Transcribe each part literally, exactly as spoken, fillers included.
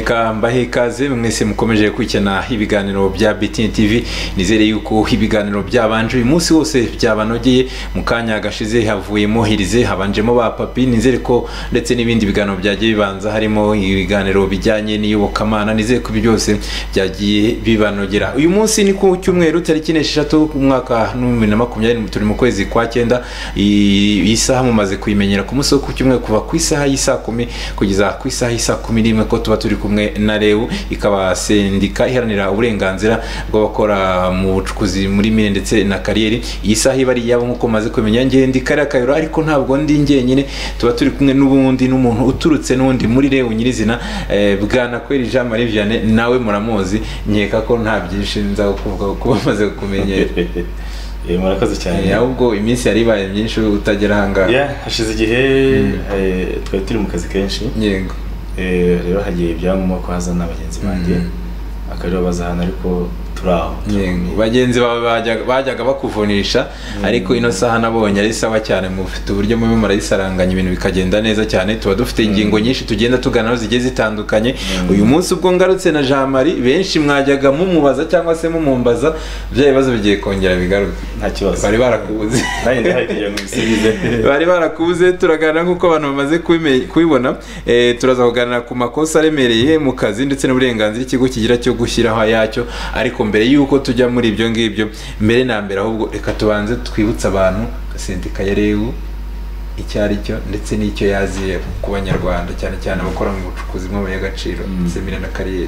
reka mbahe ikaze mwese mukomeje kwikena ibiganiro bya B T N T V. Nizere yuko ibiganiro byabanje uyu munsi wose byabanogeye, mu kanya gashize havuyemo hirize habanjemo ba papi. Nizere ko ndetse n'ibindi biganiro byagiye bibanza harimo ibiganiro bijyanye n'iyobokamana, nizere ko byose byagiye bibanogera. Uyu munsi ni ku cyumweru tariki esheshatu umwaka wa bibiri na makumyabiri, turi mu kwezi kwa cyenda. Isaha mumaze kuyimenyera ku munsi wo ku cyumweru kuva ku isaha y'isa kumi kugeza ku isaha y'isa kumi n'imwe, ko tuba turi kumwe na Reu, ikaba sendika iharanira uburenganzira bw'abakora mu bucukuzi muri mine ndetse na kariyeri. Iyi saha ibari yabo nkuko maze kumenya, ngiye ndi Kariya Kayura, ariko ntabwo ndi njyenyine, tuba turi kumwe n'ubundi n'umuntu uturutse n'undi muri Reu nyirizina, eh, Bwana Kweli Jean Marie Vianney. Nawe muramuzi, nkeka ko nta byinshi nza kuvuga ko bamaze kumenyera. Eh, murakoze cyane. Ahubwo iminsi yari ibaye myinshi utagera hanga. Yeah, hashize igihe eh twari turi mu kazi kenshi. Yego. Eh rero hagiye byangombwa ko haza n'abagenzi banjye. Akariro bazahana ariko turaho. Yego. Bagenzi bawe bajyaga bajyaga bakuvunisha, ariko ino saha nabonye ari sawa cyane, mufite uburyo mwe murayisaranganya ibintu bikagenda neza cyane. Tuba dufite ingingo nyinshi tugenda tuganaho zigiye zitandukanye. Uyu munsi ubwo ngarutse na Jean Marie, benshi mwajyaga mumubaza cyangwa se mumumbaza bya bibazo bigiye kongera bigaruka. Nta kibazo. Bari barakubuze. Nanjye ndahagiye ngo bisubize. Bari barakubuze, turaganira nkuko abantu bamaze kubibona. Eh turaza kuganira ku makosa aremereye mu kazi ndetse n'uburenganzira ikigo kigira cyo gushyiraho yacyo. Ariko mbere yuko tujya muri ibyo ngibyo, mbere na mbere ahubwo reka tubanze twibutsa abantu sendika ya Reu icyari cyo ndetse n'icyo yaziye ku Banyarwanda, cyane cyane abakora mu bucukuzi bw'amabuye y'agaciro ndetse na kariyeri.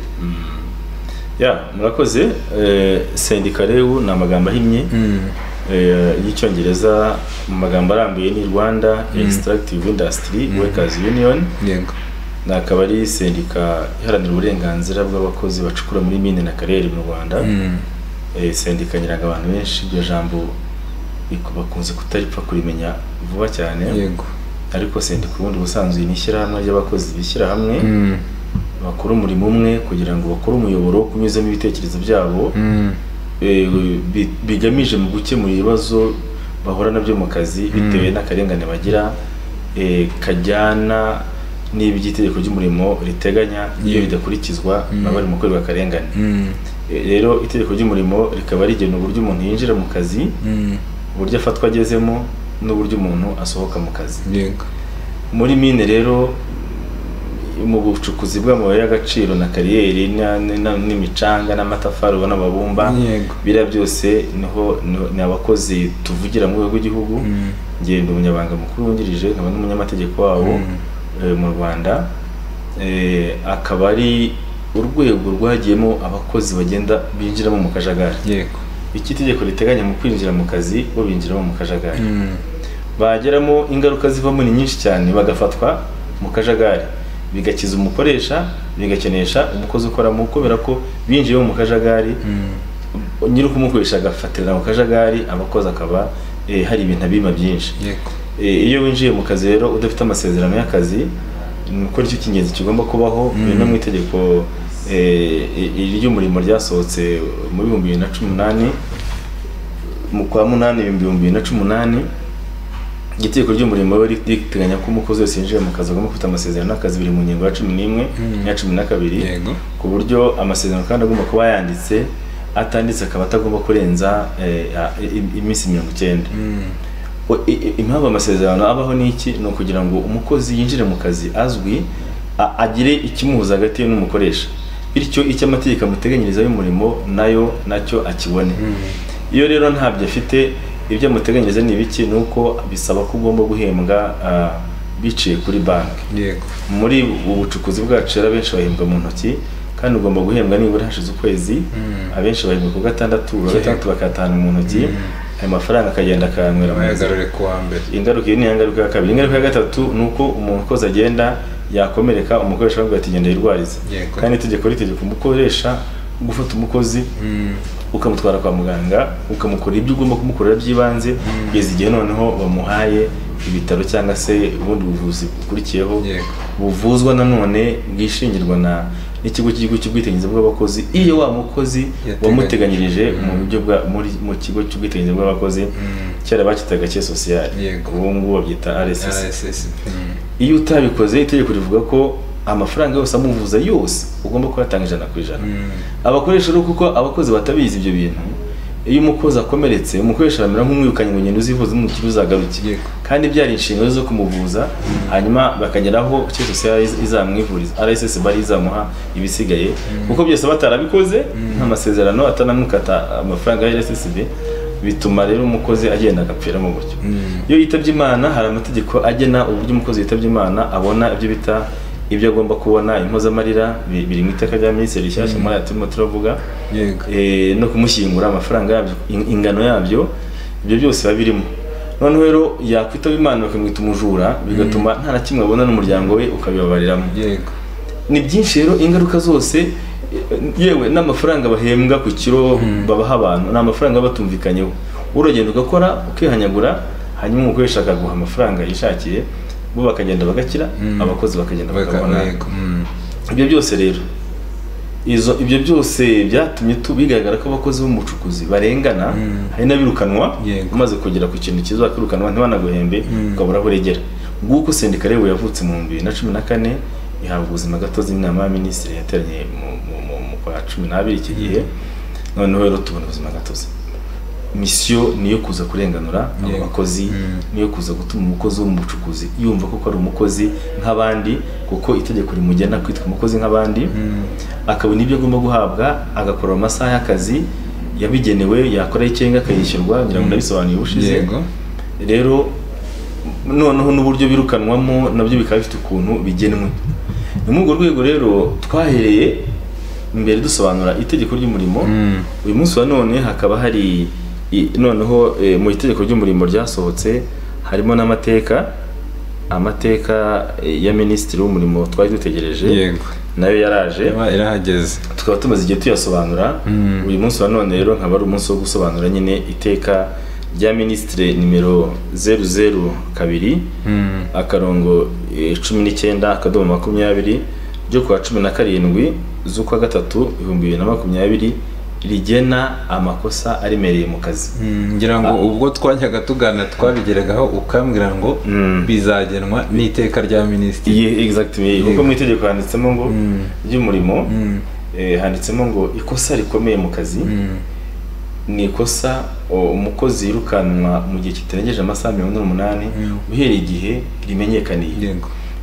Ya, murakoze. eh sendika Reu ni amagambo ahinnye eh y'icyongereza, mu magambo arambuye ni Rwanda Extractive Industry Workers Union. Yego. Nakaba ari sendika iharanira uburenganzira bw'abakozi bacukura muri mine na kariyeri mu Rwanda. Eh sendika nyiraga abantu benshi, iryo jambo bakunze kutaripfa kurimenya vuba cyane. Yego. Ariko sendika ubundi busanzwe ni ishyirahamwe ry'abakozi bishyira hamwe bakora umurimo umwe kugira ngo bakore umuyoboro wo kunyuzamo ibitekerezo byabo, eh bigamije mu gukemura ibibazo bahura nabyo mu kazi bitewe n'akarengane bagira, eh kajyana n'iby'itegeko ry'umurimo riteganya iyo bidakurikizwa bari mu kwezi akarengane. Rero itegeko ry'umurimo rikaba rigena uburyo umuntu yinjira mu kazi, uburyo afatwa agezemo n'uburyo umuntu asohoka mu kazi. Yego. Muri mine rero mu bucukuzi bw'amabuye y'agaciro na kariyeri n'imicanga n'amatafari n'amabumba, bira byose niho ni abakozi tuvugira mu rwego rw'igihugu. Ngenda umunyabanga mukuru wungirije, nkaba n'umunyamategeko wabo mu Rwanda. Eh akaba ari urwego rwagiyemo abakozi bagenda binjiramo mu kajagari. Yego. Iki tegeko riteganya mu kwinjira mu kazi bo binjiramo mu kajagari. Bageramo ingaruka zivamo ni nyinshi cyane, bagafatwa mu kajagari, bigakiza umukoresha, bigakenesha umukozi ukora mu kubera ko binjiye mu kajagari. Nyiri kumukoresha agafatirana mu kajagari, abakozi akaba eh, hari ibintu abima byinshi. Yego. Iyo winjiye mu kazi rero udafite amasezerano y'akazi, nuko icyo kingenzi kigomba kubaho. No mu itegeko ry'umurimo ryasohotse mu bihumbi bibiri na cumi n'umunani mu kwa munani ibihumbi bibiri na cumi n'umunani, itegeko ry'umurimo riteganya ko umukozi wese yinjiye mu kazi agomba gufite amasezerano y'akazi biri mu ngingo ya cumi n'imwe n'iya cumi na kabiri, ku buryo amasezerano kandi agomba kuba yanditse, atanditse akaba atagomba kurenza iminsi mirongo icyenda. Impamvu amasezerano abaho n'iki ni ukugira ngo umukozi yinjire mu kazi azwi, agire ikimuhuza hagati ye n'umukoresha, bityo icyo amategeko amuteganyiriza y'umurimo nayo nacyo akibone. Iyo rero ntabyo afite, ibyo amuteganyiriza ni ibiki? Ni uko bisaba ko ugomba guhembwa biciye kuri banki. Yego. Muri ubucukuzi bwacu rero abenshi bahembwa mu ntoki, kandi ugomba guhembwa nibura hashize ukwezi. Abenshi bahembwa ku gatandatu, gatandatu bakatana mu ntoki. Ayo mafaranga akagenda akanywera mu yagarure ku wa mbere. Ingaruka ni ingaruka ya kabiri. Ingaruka ya gatatu nuko umuntu ukoze agenda yakomereka, umukoresha bavuga ati genda yirwarize. Kandi itegeko ritegeka umukoresha gufata umukozi ukamutwara kwa muganga, ukamukora ibyo ugomba kumukorera by'ibanze, kugeza igihe noneho bamuhaye ibitaro cyangwa se ubundi buvuzi bukurikiyeho, buvuzwa nanone bwishingirwa na n'ikigo cy'igihugu cy'ubwiteganyirize bw'abakozi. Iyo wa mukozi wamuteganyirije mu buryo bwa muri mu kigo cy'ubwiteganyirize bw'abakozi, cyara bakitaga cye social, ubu ngubu babyita R S S. Iyo utabikoze, itegeko rivuga ko amafaranga yose amuvuza yose ugomba kuyatanga ijana ku ijana. Abakoresha rero kuko abakozi batabizi ibyo bintu, iyo umukozi akomeretse umukoresha aramera nk'umwirukanye ngo ngende uzivuze mu kiro uzagaruke, kandi byari inshingano zo kumuvuza, hanyuma bakageraho cyo sosial izamwivuriza R S S bari izamuha ibisigaye, kuko byose batarabikoze nk'amasezerano atanamukata amafaranga ya R S S B, bituma rero umukozi agenda agapfira mu buryo. Iyo yitabye Imana hari amategeko agena uburyo umukozi yitabye Imana abona ibyo bita ibyo agomba kubona impozamarira, biri mu iteka rya minisitiri rishyashya muri aya turimo turavuga, eh no kumushyingura amafaranga yabyo, ingano yabyo, ibyo byose babirimo. Noneho rero yakwitaba Imana bakamwita umujura, bigatuma nta na kimwe abona n'umuryango we ukabibabariramo. Ni byinshi rero ingaruka zose, yewe n'amafaranga bahembwa ku kiro babaha abantu n'amafaranga batumvikanyeho, uragenda ugakora ukihanyagura, hanyuma umukoresha akaguha amafaranga yishakiye, bo bakagenda bagakira, abakozi bakagenda bakabona. Ibyo byose rero izo ibyo byose byatumye tubigaragara ko abakozi b'umucukuzi barengana, hari nabirukanwa umaze kugera ku kintu kizo bakirukanwa ntibanaguhembe ukabura aho regera. Nguko sendika rero yavutse mu bibiri na cumi na kane ihabwa ubuzima gatozi n'inama ya minisitiri yateranye mu kwa cumi n'abiri iki gihe. Noneho rero tubona ubuzima gatozi, misiyo niyo kuza kurenganura abakozi, niyo kuza gutuma umukozi wo mu bucukuzi yumva ko ari umukozi nk'abandi, kuko itegeko rimugena kwitwa umukozi nk'abandi, akabona ibyo agomba guhabwa, agakora amasaha y'akazi yabigenewe, yakora ikenga akayishyurwa, ngira ngo ndabisobanuye ubushize. Rero noneho n'uburyo birukanwamo nabyo bikaba bifite ukuntu bigenwe. Ni muri urwo rwego rero twahereye mbere dusobanura itegeko ry'umurimo. Uyu munsi wa none hakaba hari noneho mu itegeko ry'umurimo ryasohotse harimo n'amateka, amateka ya minisitiri w'umurimo twari dutegereje, nayo yaraje irahageze, tukaba tumaze igihe tuyasobanura. Uyu munsi wa none rero nkaba ari umunsi wo gusobanura nyine iteka rya minisitiri nimero zeru zeru kabiri akarongo cumi n'icyenda akadomo makumyabiri ryo kuwa cumi na karindwi z'ukwa gatatu ibihumbi bibiri na makumyabiri, rigena amakosa aremereye mu kazi. Ngira ngo ubwo twajyaga tugana twabigeragaho ukambwira ngo bizagenwa n'iteka rya minisitiri. Exactly, kuko mu itegeko handitsemo ngo ry'umurimo, handitsemo ngo ikosa rikomeye mu kazi ni ikosa umukozi yirukanwa mu gihe kitarengeje amasaha mirongo ine n'umunani uhereye igihe rimenyekaniye.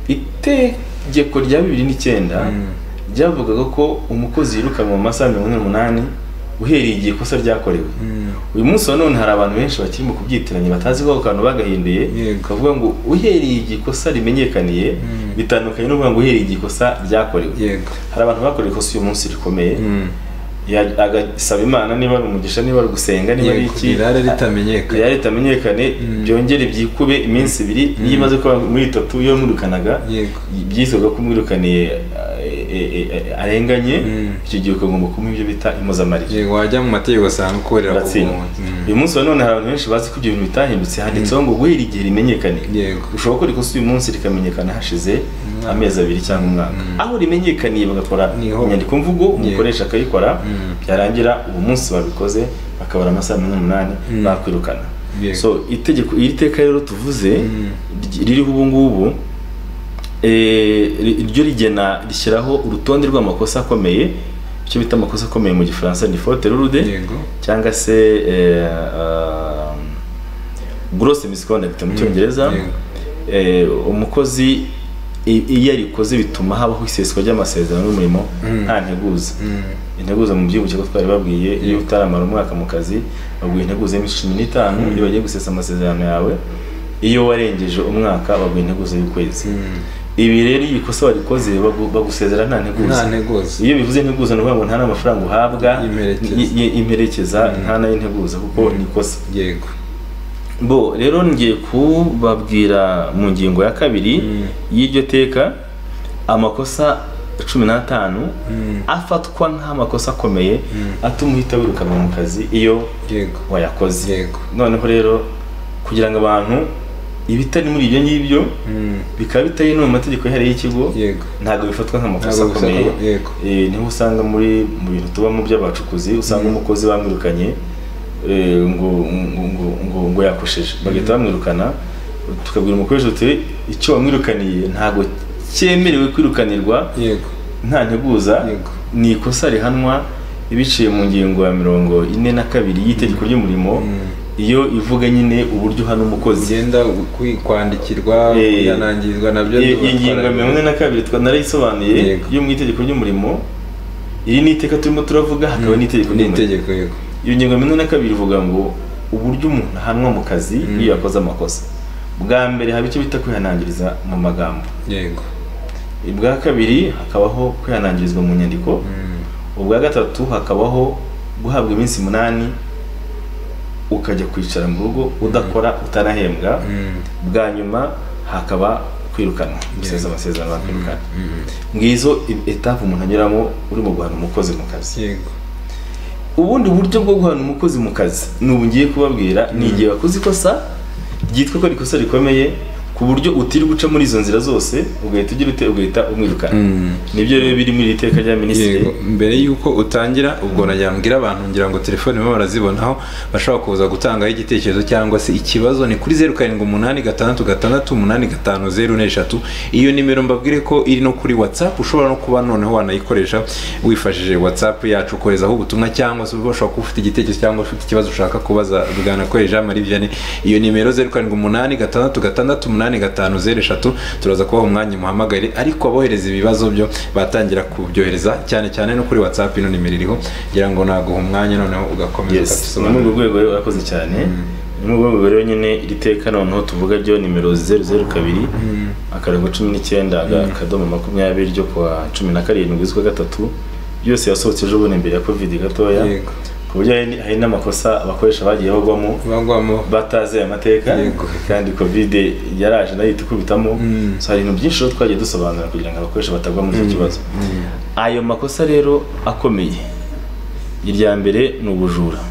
Itegeko rya bibiri n'icyenda ryavugaga ko umukozi yirukanwa mu masaha mirongo ine n'umunani uhereye igihe ikosa ryakorewe. Uyu munsi wa none hari abantu benshi bakiri mu kubyitiranya batazi ko akantu bagahinduye, kavuga ngo uhereye igihe ikosa rimenyekaniye bitandukanye no kuvuga ngo uhereye igihe ikosa ryakorewe. Hari abantu bakoreye ikosa uyu munsi rikomeye, agasaba Imana niba ari umugisha, niba ari gusenga, niba ari iki, yari ritamenyekane, byongere byikube iminsi ibiri, niyo imaze kuba muri itatu iyo mwirukanaga byisabwa ko mwirukaniye arenganye, icyo gihe ukagomba kumuha ibyo bita impozamarira. Wajya mu mategeko asanga ukorera ku muntu. Uyu munsi wa none hari abantu benshi bazi ko ibyo bintu bitahindutse, handitseho ngo guhera igihe rimenyekaniye. Ushobora gukora ikosa uyu munsi rikamenyekana hashize amezi abiri cyangwa umwaka, aho rimenyekaniye bagakora inyandiko mvugo, umukoresha akayikora, byarangira ubu munsi babikoze bakabara amasaha mirongo ine n'umunani bakwirukana. So itegeko iri teka rero tuvuze ririho ubu ngubu, iryo rigena rishyiraho urutonde rw'amakosa akomeye, icyo bita amakosa akomeye mu gifaransa ni faute lourde cyangwa se grosse misconduct mu cyongereza. Umukozi iyo yarikoze bituma habaho iseswa ry'amasezerano y'umurimo nta nteguza. Integuza mu byibuke ko twari babwiye, iyo utaramara umwaka mu kazi baguha integuza y'imyaka cumi n'itanu iyo bagiye gusesa amasezerano yawe, iyo warengeje umwaka baguha integuza y'ukwezi. Ibi rero iyi kosa warikoze bagusezera nta nteguza. Iyo bivuze integuza ni ukuvuga ngo nta n'amafaranga uhabwa imperekeza, nta nayo integuza kuko ni ikosa. Bo rero ngiye kubabwira mu ngingo ya kabiri y'iryo teka amakosa cumi n'atanu afatwa nk'amakosa akomeye atuma uhita wirukanwa mu kazi iyo wayakoze. Noneho rero kugira ngo abantu ibitari muri ibyo ngibyo bikaba bitari no mu mategeko yihariye y'ikigo, ntabwo bifatwa nk'amakosa akomeye. Niho usanga muri mu bintu tubamo by'abacukuzi usanga umukozi bamwirukanye ngo ngo ngo ngo yakosheje, bagahita bamwirukana, tukabwira umukoresha uti icyo wamwirukaniye ntabwo cyemerewe kwirukanirwa yego nta nteguza yego ni ikosa rihanwa ibiciye mu ngingo ya mirongo ine na kabiri y'itegeko ry'umurimo iyo ivuga nyine uburyo hano umukozi genda kwandikirwa kwihanangirizwa nabyo ingingo ya mirongo ine na kabiri twanarayisobanuye yo mu itegeko ry'umurimo iri ni iteka turimo turavuga hakaba n'itegeko n'itegeko yego iyo ngingo ya mirongo ine na kabiri ivuga ngo uburyo umuntu ahanwa mu kazi iyo yakoze amakosa bwa mbere haba icyo bita kwihanangiriza mu magambo yego ubwa kabiri hakabaho kwihanangirizwa mu nyandiko ubwa gatatu hakabaho guhabwa iminsi munani ukajya kwicara mu rugo udakora utanahembwa bwa nyuma hakaba kwirukana guseza amasezerano bakirukana ngizo etape umuntu anyuramo uri mu guhana umukozi mu kazi yego ubundi buryo bwo guhana umukozi mu kazi n'ubu ngiye kubabwira ni igihe wakoze ikosa ryitwa ko ari ikosa rikomeye ku buryo utiri guca muri izo nzira zose ugahita ugira ute ugahita umwirukana nibyo rero biri muri iteka rya minisitiri mbere yuko utangira ubwo najyambwira abantu ngira ngo telefone baba barazibonaho bashobora kuza gutangaho igitekerezo cyangwa se ikibazo ni kuri zeru karindwi umunani gatandatu gatandatu umunani gatanu zeru n'eshatu iyo nimero mbabwire ko iri no kuri WhatsApp ushobora no kuba noneho wanayikoresha wifashishije WhatsApp yacu koherezaho ubutumwa cyangwa se ushobora kuba ufite igitekerezo cyangwa ufite ikibazo ushaka kubaza Bwana Jean Marie Vianney iyo nimero zeru karindwi umunani gatandatu gatandatu umunani gatanu zeru eshatu turaza kubaha umwanya muhamagare ariko abohereza ibibazo byo batangira kubyohereza cyane cyane no kuri WhatsApp ino nimero iriho ngira ngo naguha umwanya noneho ugakomeza ukabisobanura mu rwego urakoze cyane mu rwego rero nyine iri teka noneho tuvuga ryo nimero zeru zeru kabiri akarongo cumi n'icyenda akadomo makumyabiri ryo kwa cumi na karindwi z'ukwa gatatu yose yasohotse ejo bundi mbere ya covid gatoya ku buryo hari n'amakosa abakoresha bagiye bagwamo bagwamo bataze amateka kandi covid yaraje nayo itukubitamo so hari ibintu byinshi twagiye dusobanura kugira ngo abakoresha batagwa muri icyo kibazo ayo makosa rero akomeye irya mbere ni ubujura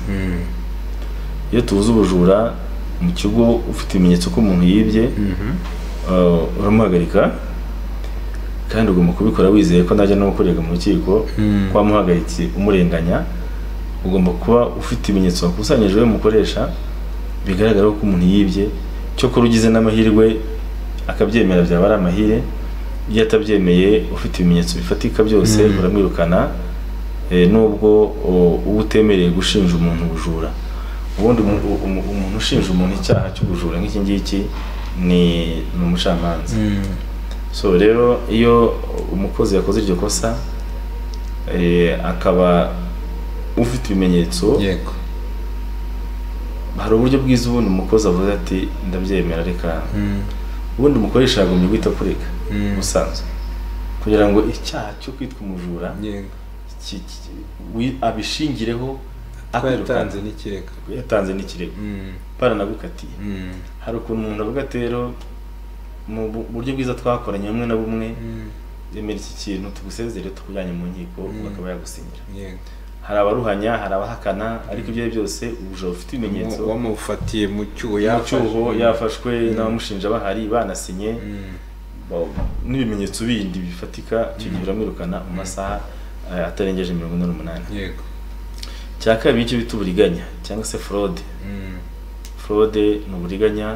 iyo tuvuze ubujura mu kigo ufite ibimenyetso ko umuntu yibye uramuhagarika kandi ugomba kubikora wizeye ko najya no gukorera mu rukiko kwa muhagaritse umurenganya ugomba kuba ufite ibimenyetso wakusanyije mukoresha bigaragara ko umuntu yibye cyo ko rugize n'amahirwe akabyemera byaba ari amahire iyo atabyemeye ufite ibimenyetso bifatika byose uramwirukana nubwo uba utemereye gushinja umuntu ubujura ubundi umuntu ushinja umuntu icyaha cy'ubujura nk'iki ngiki ni umucamanza so rero iyo umukozi yakoze iryo kosa akaba ufite ibimenyetso yego hari uburyo bwiza ubundi umukozi avuze ati ndabyemera reka ubundi umukoresha yagomye guhita kureka usanzwe kugira ngo icyaha cyo kwitwa umujura abishingireho yatanze n'ikirego yatanze n'ikirego baranagukatiye hari ukuntu umuntu avuga ati rero mu buryo bwiza twakoranye bumwe na bumwe yemera iki kintu tugusezere tukujyanye mu nkiko bakaba yagusinyira hari abaruhanya hari abahakana ariko ibyo byose ubujura ufite ibimenyetso wamufatiye mu cyuho yafashwe n'abamushinja bahari banasinye n'ibimenyetso bindi bifatika cyo gihe uramwirukana mu masaha atarengeje mirongo ine n'umunani yego cya kabiri icyo bita uburiganya cyangwa se fraude fraude ni uburiganya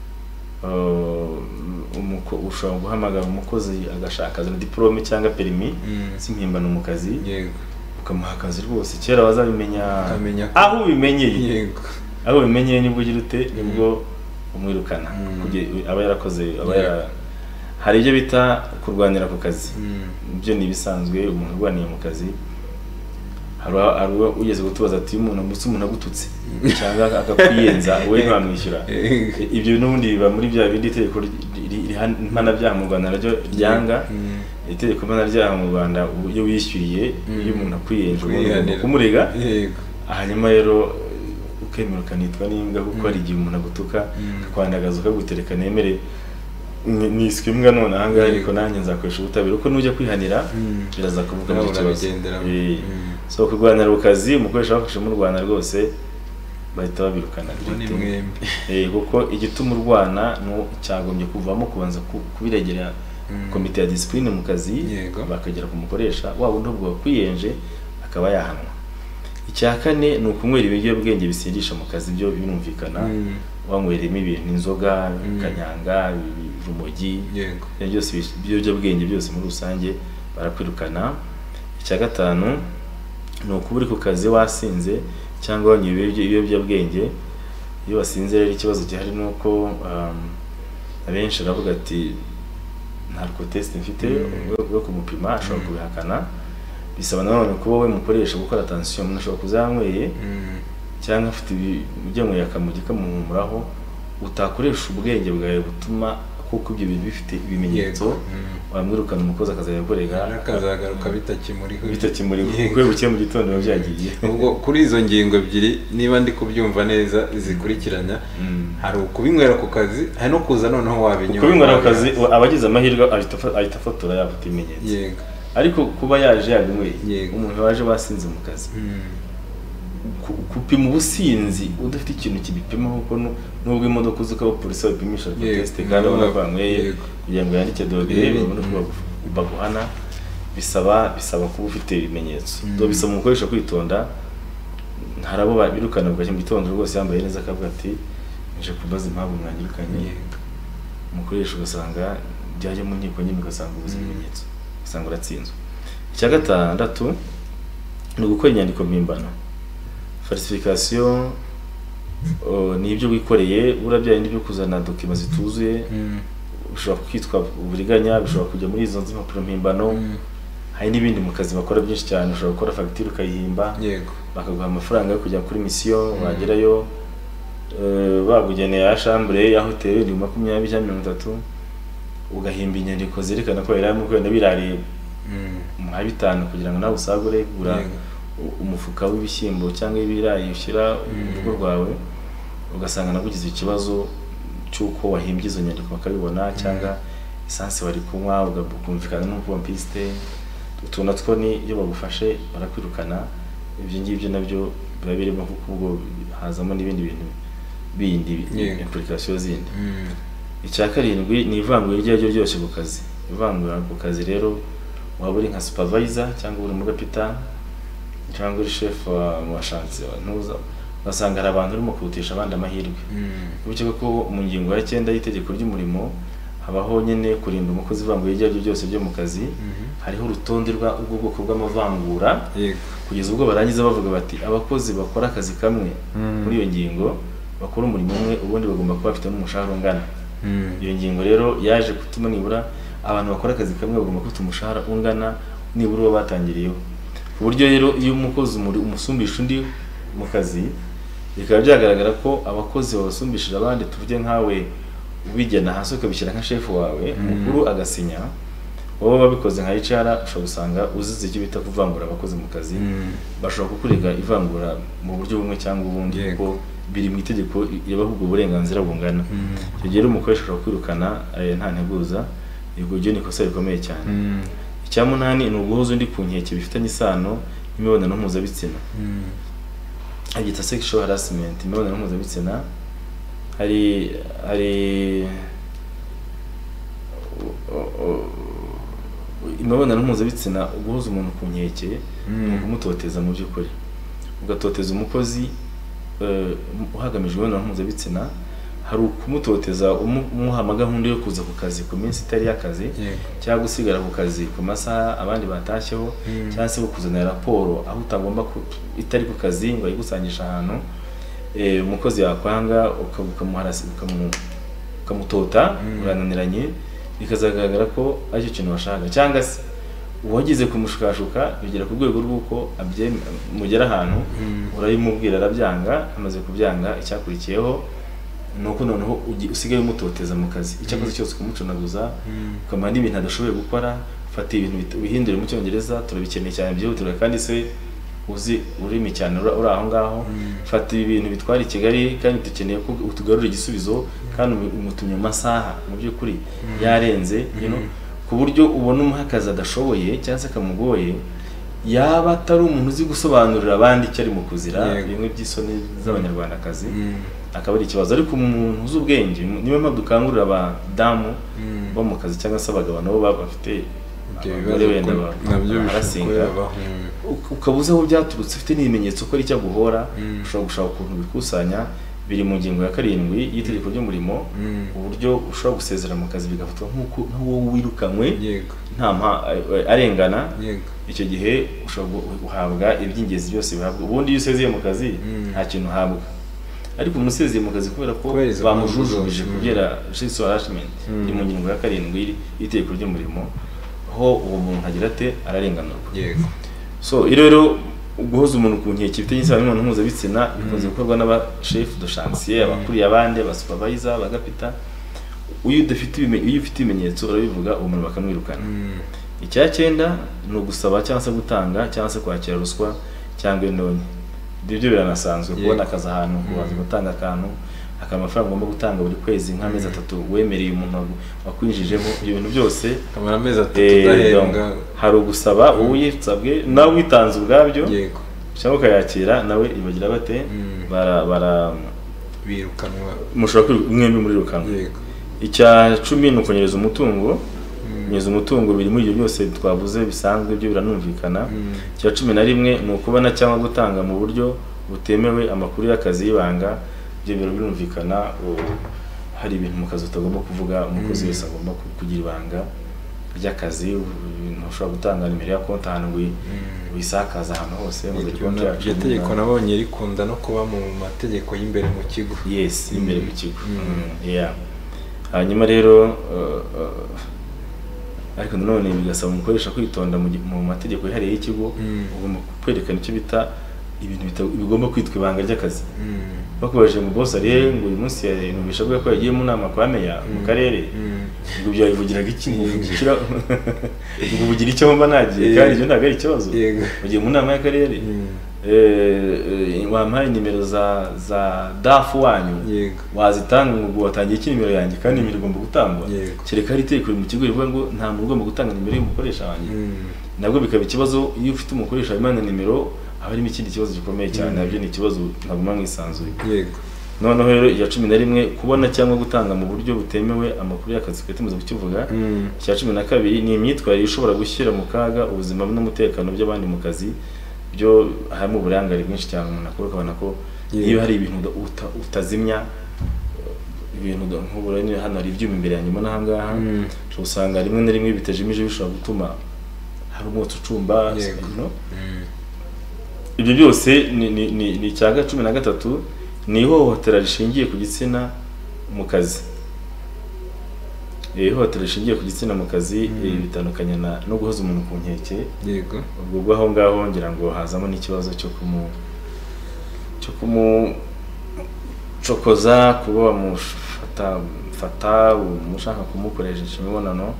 ushobora guhamagara umukozi agashaka na diplome cyangwa perimi z'impimbano mu kazi ukamuha akazi rwose kera wazabimenya aho ubimenyeye aho ubimenyeye nibwo ugira ute nibwo umwirukana aba yarakoze aba hari ibyo bita kurwanira ku kazi ibyo ni ibisanzwe umuntu urwaniye mu kazi hari ugeze gutubaza ati umuntu mbese umuntu agututse cyangwa akakwiyenza wowe ntiwamwishyura ibyo n'ubundi biba muri bya bindi itegeko mpanabyaha mu Rwanda naryo ryanga itegeko mpanabyaha mu Rwanda iyo wishyuriye iyo umuntu akwiyenje ugomba kumurega hanyuma rero ukemera ukanitwa n'imbwa kuko hari igihe umuntu agutuka akwandagaza ukagutereka nemere niswe imbwa none ahangaha ariko nanjye nzakoresha ubutabera uko nujya kwihanira biraza kuvuga mu kibazo so kurwanira ku kazi umukoresha bafashe mu Rwanda rwose bahita babirukana kuko igituma urwana no cyagombye kuvamo kubanza kubiregera komite ya discipline mu kazi bakagera ku mukoresha waba undi ubwo kwiyenje akaba yahanwa icya kane ni ukunywera ibiyobyabwenge bisindisha mu kazi, byo birumvikana wanyweremo ibintu inzoga, kanyanga, urumogi, byose ibiyobyabwenge byose muri rusange barakwirukana. Icya gatanu ni ukuba uri ku kazi wasinze cyangwa wanyoye ibiyobyabwenge. Iyo wasinze rero ikibazo gihari ni uko abenshi baravuga ati ntabwo test mfite yo kumupima, ashobora kubihakana. Bisaba nanone kuba we mukoresha gukora attention, umuntu ashobora kuzanyweye cyangwa afite ibyanyweye akamugi kamuhumuraho, utakoresha ubwenge bwawe butuma kuko ibyo bintu bifite ibimenyetso wamwirukana umukozi akazayakorega akazagaruka bitakimuriho bitakimuriho kuko buke mu gitondo bavyagiye. Ubwo kuri izo ngingo ebyiri niba ndi kubyumva neza zikurikiranya, hari ukubinywera ku kazi, hari no kuza noneho wabinywa. Kubinywera ku kazi abagize amahirwe ahita afotora yafite ibimenyetso. Yego. Ariko kuba yaje yabinyweye, umuntu waje wasinze mu kazi, kupima ubusinzi udafite ikintu kibipima, kuko nubwo imodoka uzi ko abapolisi bapimisha test kandi ubona ko banyweye kugira ngo yandike dogere babone ko baguhana, bisaba bisaba kuba ufite ibimenyetso. Do bisaba umukoresha kwitonda, ntarabo babirukana bwaje mu gitondo rwose yambaye neza akavuga ati nje kubaza impamvu mwanyirukanye. Umukoresha ugasanga byaje mu nkiko nyine ugasanga ubuzima ibimenyetso, usanga uratsinzwe. Icya gatandatu ni ugukora inyandiko mpimbano. Falsification ni ibyo wikoreye, urabyaye n'ibyo kuzana document zituzuye, ushobora kwitwa uburiganya, bishobora kujya muri izo mpapuro mpimbano. Hari n'ibindi mu kazi bakora byinshi cyane, ushobora gukora facture ukayihimba, yego, bakaguha amafaranga yo kujya kuri mission, wagerayo bagugeneye ya chambre ya hotel ni makumyabiri cyangwa mirongo itatu, ugahimba inyandiko zerekana ko yari mu kwenda birariye mu bitanu kugira ngo nawe usagure gura umufuka w'ibishyimbo cyangwa ibirayi ushyira urugo rwawe, ugasanga nagugize ikibazo cyuko wahimbye izo nyandiko bakabibona, cyangwa essence wari kunywa ugakumvikana n'umupompiste. Utuna two ni iyo bagufashe barakwirukana. Ibyo ngibyo nabyo biba birimo kuko ubwo hazamo n'ibindi bintu bindi implication zindi. Icya karindwi ni ivangura iryo ryo ryose ku kazi. Ivangura ku kazi rero waba uri nka supervisor cyangwa uri mu gapita cyangwa uri chef wa chantier ntuza, basanga abantu urimo kurutisha abandi amahirwe. Ubukeka ko mu ngingo ya cyenda y'itegeko ry'umurimo habaho nyene kurinda umukozi ivangura iryo ryo ryose byo mu kazi. Hariho urutonde rwa ubwoko bw'amavangura kugeza ubwo barangiza bavuga bati abakozi bakora akazi kamwe muri iyo ngingo bakora umurimo umwe, ubundi bagomba kuba bafite n'umushahara ungana. Iyo ngingo rero yaje gutuma nibura abantu bakora akazi kamwe bagomba kuba umushahara ungana nibura uwo batangiriyeho. Ku buryo rero iyo umukozi umusumbisha undi mu kazi, bikaba byagaragara ko abakozi babasumbishije abandi, tuvuge nkawe ubigena hasi ukabishyira nka chef wawe mukuru agasinya, wowe babikoze nka H R ushobora gusanga uzize icyo bita kuvangura abakozi mu kazi. Bashobora kukurega ivangura mu buryo bumwe cyangwa ubundi, kuko biri mu itegeko y'abahubwo uburenganzira bungana. Icyo gihe umukoresha ashobora kwirukana nta nteguza, yego ryo ni kosa rikomeye cyane. Icya munani ni uguhuza undi ku nkeke bifitanye isano n'imibonano mpuzabitsina. Agita sexual harassment, imibonano mpuzabitsina. Hari hari imibonano mpuzabitsina, uguhuza umuntu ku nkeke ni ukumutoteza mu by'ukuri. Ugatoteza umukozi uhagamijwe imibonano mpuzabitsina, hari ukumutoteza umuha gahunda yo kuza ku kazi ku minsi itari y'akazi, cyangwa gusigara ku kazi ku masaha abandi batashyeho, cyangwa se kuzana raporo aho utagomba itari ku kazi ngo ayigusangisha ahantu. Umukozi yakwanga ukamuharasi ukamutota urananiranye, bikazagaragara ko ari cyo kintu washaka, cyangwa se uwagize kumushukashuka bigera ku rwego rw'uko mugera ahantu urayimubwira arabyanga, amaze kubyanga icyakurikiyeho nuko noneho usigaye umutoteza mu kazi. Icyakoze cyose kumucunaguza, ukamara n'ibintu adashoboye gukora, ufata ibintu bihindure mu Cyongereza, turabikeneye cyane byihutirwa kandi se uzi urimi cyane uri aho ngaho. Fata ibintu bitwara i Kigali kandi dukeneye ko utugarura igisubizo, kandi umutumye mu masaha mu by'ukuri yarenze, you know, ku buryo ubona umuhakaza adashoboye cyangwa se kamugoye, yaba atari umuntu uzi gusobanurira abandi icyo ari mu kuzira, bimwe by'isoni z'abanyarwandakazi, akaba ari ikibazo. Ariko umuntu uzi ubwenge, niyo mpamvu dukangurira abadamu bo mu kazi cyangwa se abagabo nabo baba bafite abagore wenda barasinga, ukabuze aho byaturutse ufite n'ibimenyetso ko ari icyo guhora ushobora gushaka ukuntu bikusanya biri mu ngingo ya karindwi y'itegeko ry'umurimo uburyo ushobora gusezera mu kazi bigafatwa nk'uko nk'uwo wirukanywe nta arengana icyo gihe ushobora guhabwa iby'ingenzi byose bihabwa ubundi iyo usezeye mu kazi nta kintu uhabwa ariko umusezeye mu kazi kubera ko bamujujubije kubyera judicial harassment ni mu ngingo ya karindwi y'itegeko ry'umurimo ho uwo muntu agira ate ararenganurwa yego so rero guhoza umuntu ku nkeke bifite n'isano n'umuntu mpuzabitsina bikunze gukorwa n'aba chef de chantier abakuriye abandi aba supervisor abagapita uyu udafite iyo ufite ibimenyetso urabivuga uwo muntu bakamwirukana icya cyenda ni ugusaba cyangwa se gutanga cyangwa se kwakira ruswa cyangwa indonke ibyo biranasanzwe kubona akazi ahantu kubaza gutanga akantu akamafaranga ugomba gutanga buri kwezi nk'amezi atatu wemereye umuntu wakwinjijemo ibyo bintu byose kamara amezi atatu udahembwa hari ugusaba wowe yitsabwe nawe witanze ubwabyo yego cyangwa ukayakira nawe ibagira bate bara bara birukanwa mushobora mwembi muri rukanwa yego icya cumi ni ukonyereza umutungo nyeza umutungo biri muri ibyo byose twavuze bisanzwe byo biranumvikana icya cumi na rimwe ni ukubona cyangwa gutanga mu buryo butemewe amakuru y'akazi y'ibanga ibyo biro birumvikana hari ibintu mu kazi utagomba kuvuga umukozi wese agomba kugira ibanga ry'akazi ibintu ushobora gutanga nimero ya konti ahantu wisakaza ahantu hose mu iryo tegeko nabonye rikunda no kuba mu mategeko y'imbere mu kigo yes imbere mu kigo yeah hanyuma rero ariko nanone bigasaba umukoresha kwitonda mu mategeko yihariye y'ikigo ugomba kwerekana icyo bita ibintu bigomba kwitwa ibanga ry'akazi bakoresheje mu boss ari ngo uyu munsi yanubisha bwo ko yagiye mu nama kwa meya mu karere ngo byayivugiraga iki ngo vugikira ngo bugira icyo mba nagiye kandi ibyo ntago ari ikibazo ugiye mu nama y'akarere eh wampaye nimero za za dafu wanyu wazitanga ngo watangiye iki nimero yanjye kandi nimero igomba gutangwa kereka ari teko mu kigo rivuga ngo nta muntu ugomba gutanga nimero y'umukoresha wanjye nabwo bikaba ikibazo iyo ufite umukoresha imana nimero abarimo ikindi kibazo gikomeye cyane nabyo ni ikibazo ntaguma mwisanzuye yego noneho rero ya cumi na rimwe kubona cyangwa gutanga mu buryo butemewe amakuru y'akazi twetumuze kukivuga cya cumi na kabiri ni imyitwarire ishobora gushyira mu kaga ubuzima n'umutekano by'abandi mu kazi byo harimo uburangare bwinshi cyane umuntu akora akabona ko iyo hari ibintu utazimya ibintu nk'uburane hano hari ibyuma imbere ya nyuma n'ahangaha usanga rimwe na rimwe bitajimije bishobora gutuma hari umwotsi ucumba ibyo byose ni ni ni ni cyaga cumi na gatatu ni ihohotera rishingiye ku gitsina mu kazi ihohotera rishingiye ku gitsina mu kazi bitandukanye no guhoza umuntu ku nkeke yego ubwo bwaho ngaho ngira ngo hazamo n'ikibazo cyo kumu cyo kumu cokoza kuba bamufata fata umushaka kumukoresha imibonano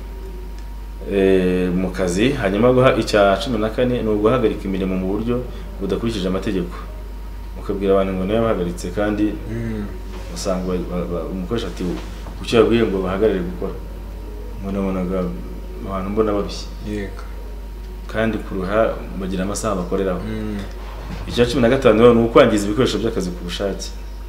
eh mu kazi hanyuma guha icya cumi na kane no guhagarika imirimo mu buryo budakurikije amategeko ukabwira abantu ngo nayo bahagaritse kandi usanga umukoresha ati kucyo yabwiye ngo bahagarare gukora mbona bonaga abantu mbona babishye yego kandi kuruha bagira amasaha bakoreraho icya cumi na gatanu ni ukwangiza ibikoresho by'akazi ku bushake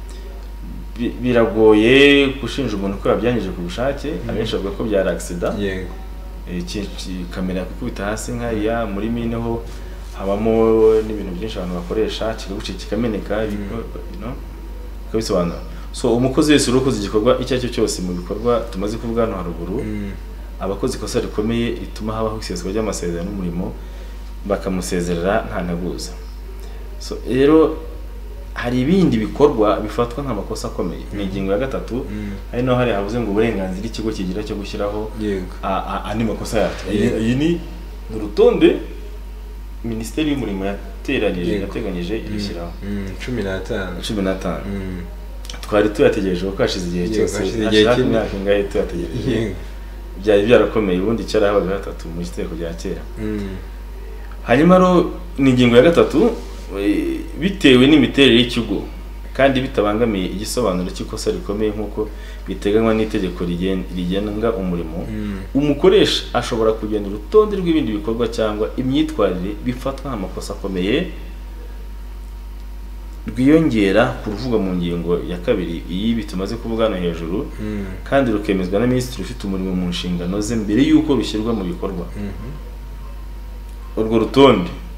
biragoye gushinja umuntu ko yabyangije ku bushake abenshi bavuga ko byari accident yego iki kamera yakubita hasi nkaya muri mine ho habamo n'ibintu byinshi abantu bakoresha kigaguce kikameneka you know kabisobanura so umukozi wese urukoze igikorwa icyo cyo cyose mu bikorwa tumaze kuvuga hano haruguru abakozi kosa rikomeye ituma habaho iseswa ry'amasezerano n'umurimo bakamusezerera nta ntaguza so rero hari ibindi bikorwa bifatwa nk'amakosa akomeye ni ingingo ya gatatu ari naho hari havuze ngo uburenganzira ikigo kigira cyo gushyiraho ani makosa yacu iyi ni urutonde Minisiteri y'Umurimo yateranyije yateganyije irishyiraho cumi n'atanu cumi n'atanu twari tuyategereje ko hashize igihe cyose hashize imyaka ingahe tuyategereje byari byarakomeye ubundi cyara habaga gatatu mu giteko rya kera hanyuma ro ni ingingo ya gatatu bitewe n'imiterere y'ikigo kandi bitabangamiye igisobanuro cy'ikosa rikomeye nk'uko biteganywa n'itegeko rigenga umurimo umukoresha ashobora kugena urutonde rw'ibindi bikorwa cyangwa imyitwarire bifatwa nk'amakosa akomeye rwiyongera ku ruvuga mu ngingo ya kabiri iyi bitumaze kuvuga hano hejuru kandi rukemezwa na minisitiri ufite umurimo mu nshingano ze mbere y'uko bishyirwa mu bikorwa urwo rutonde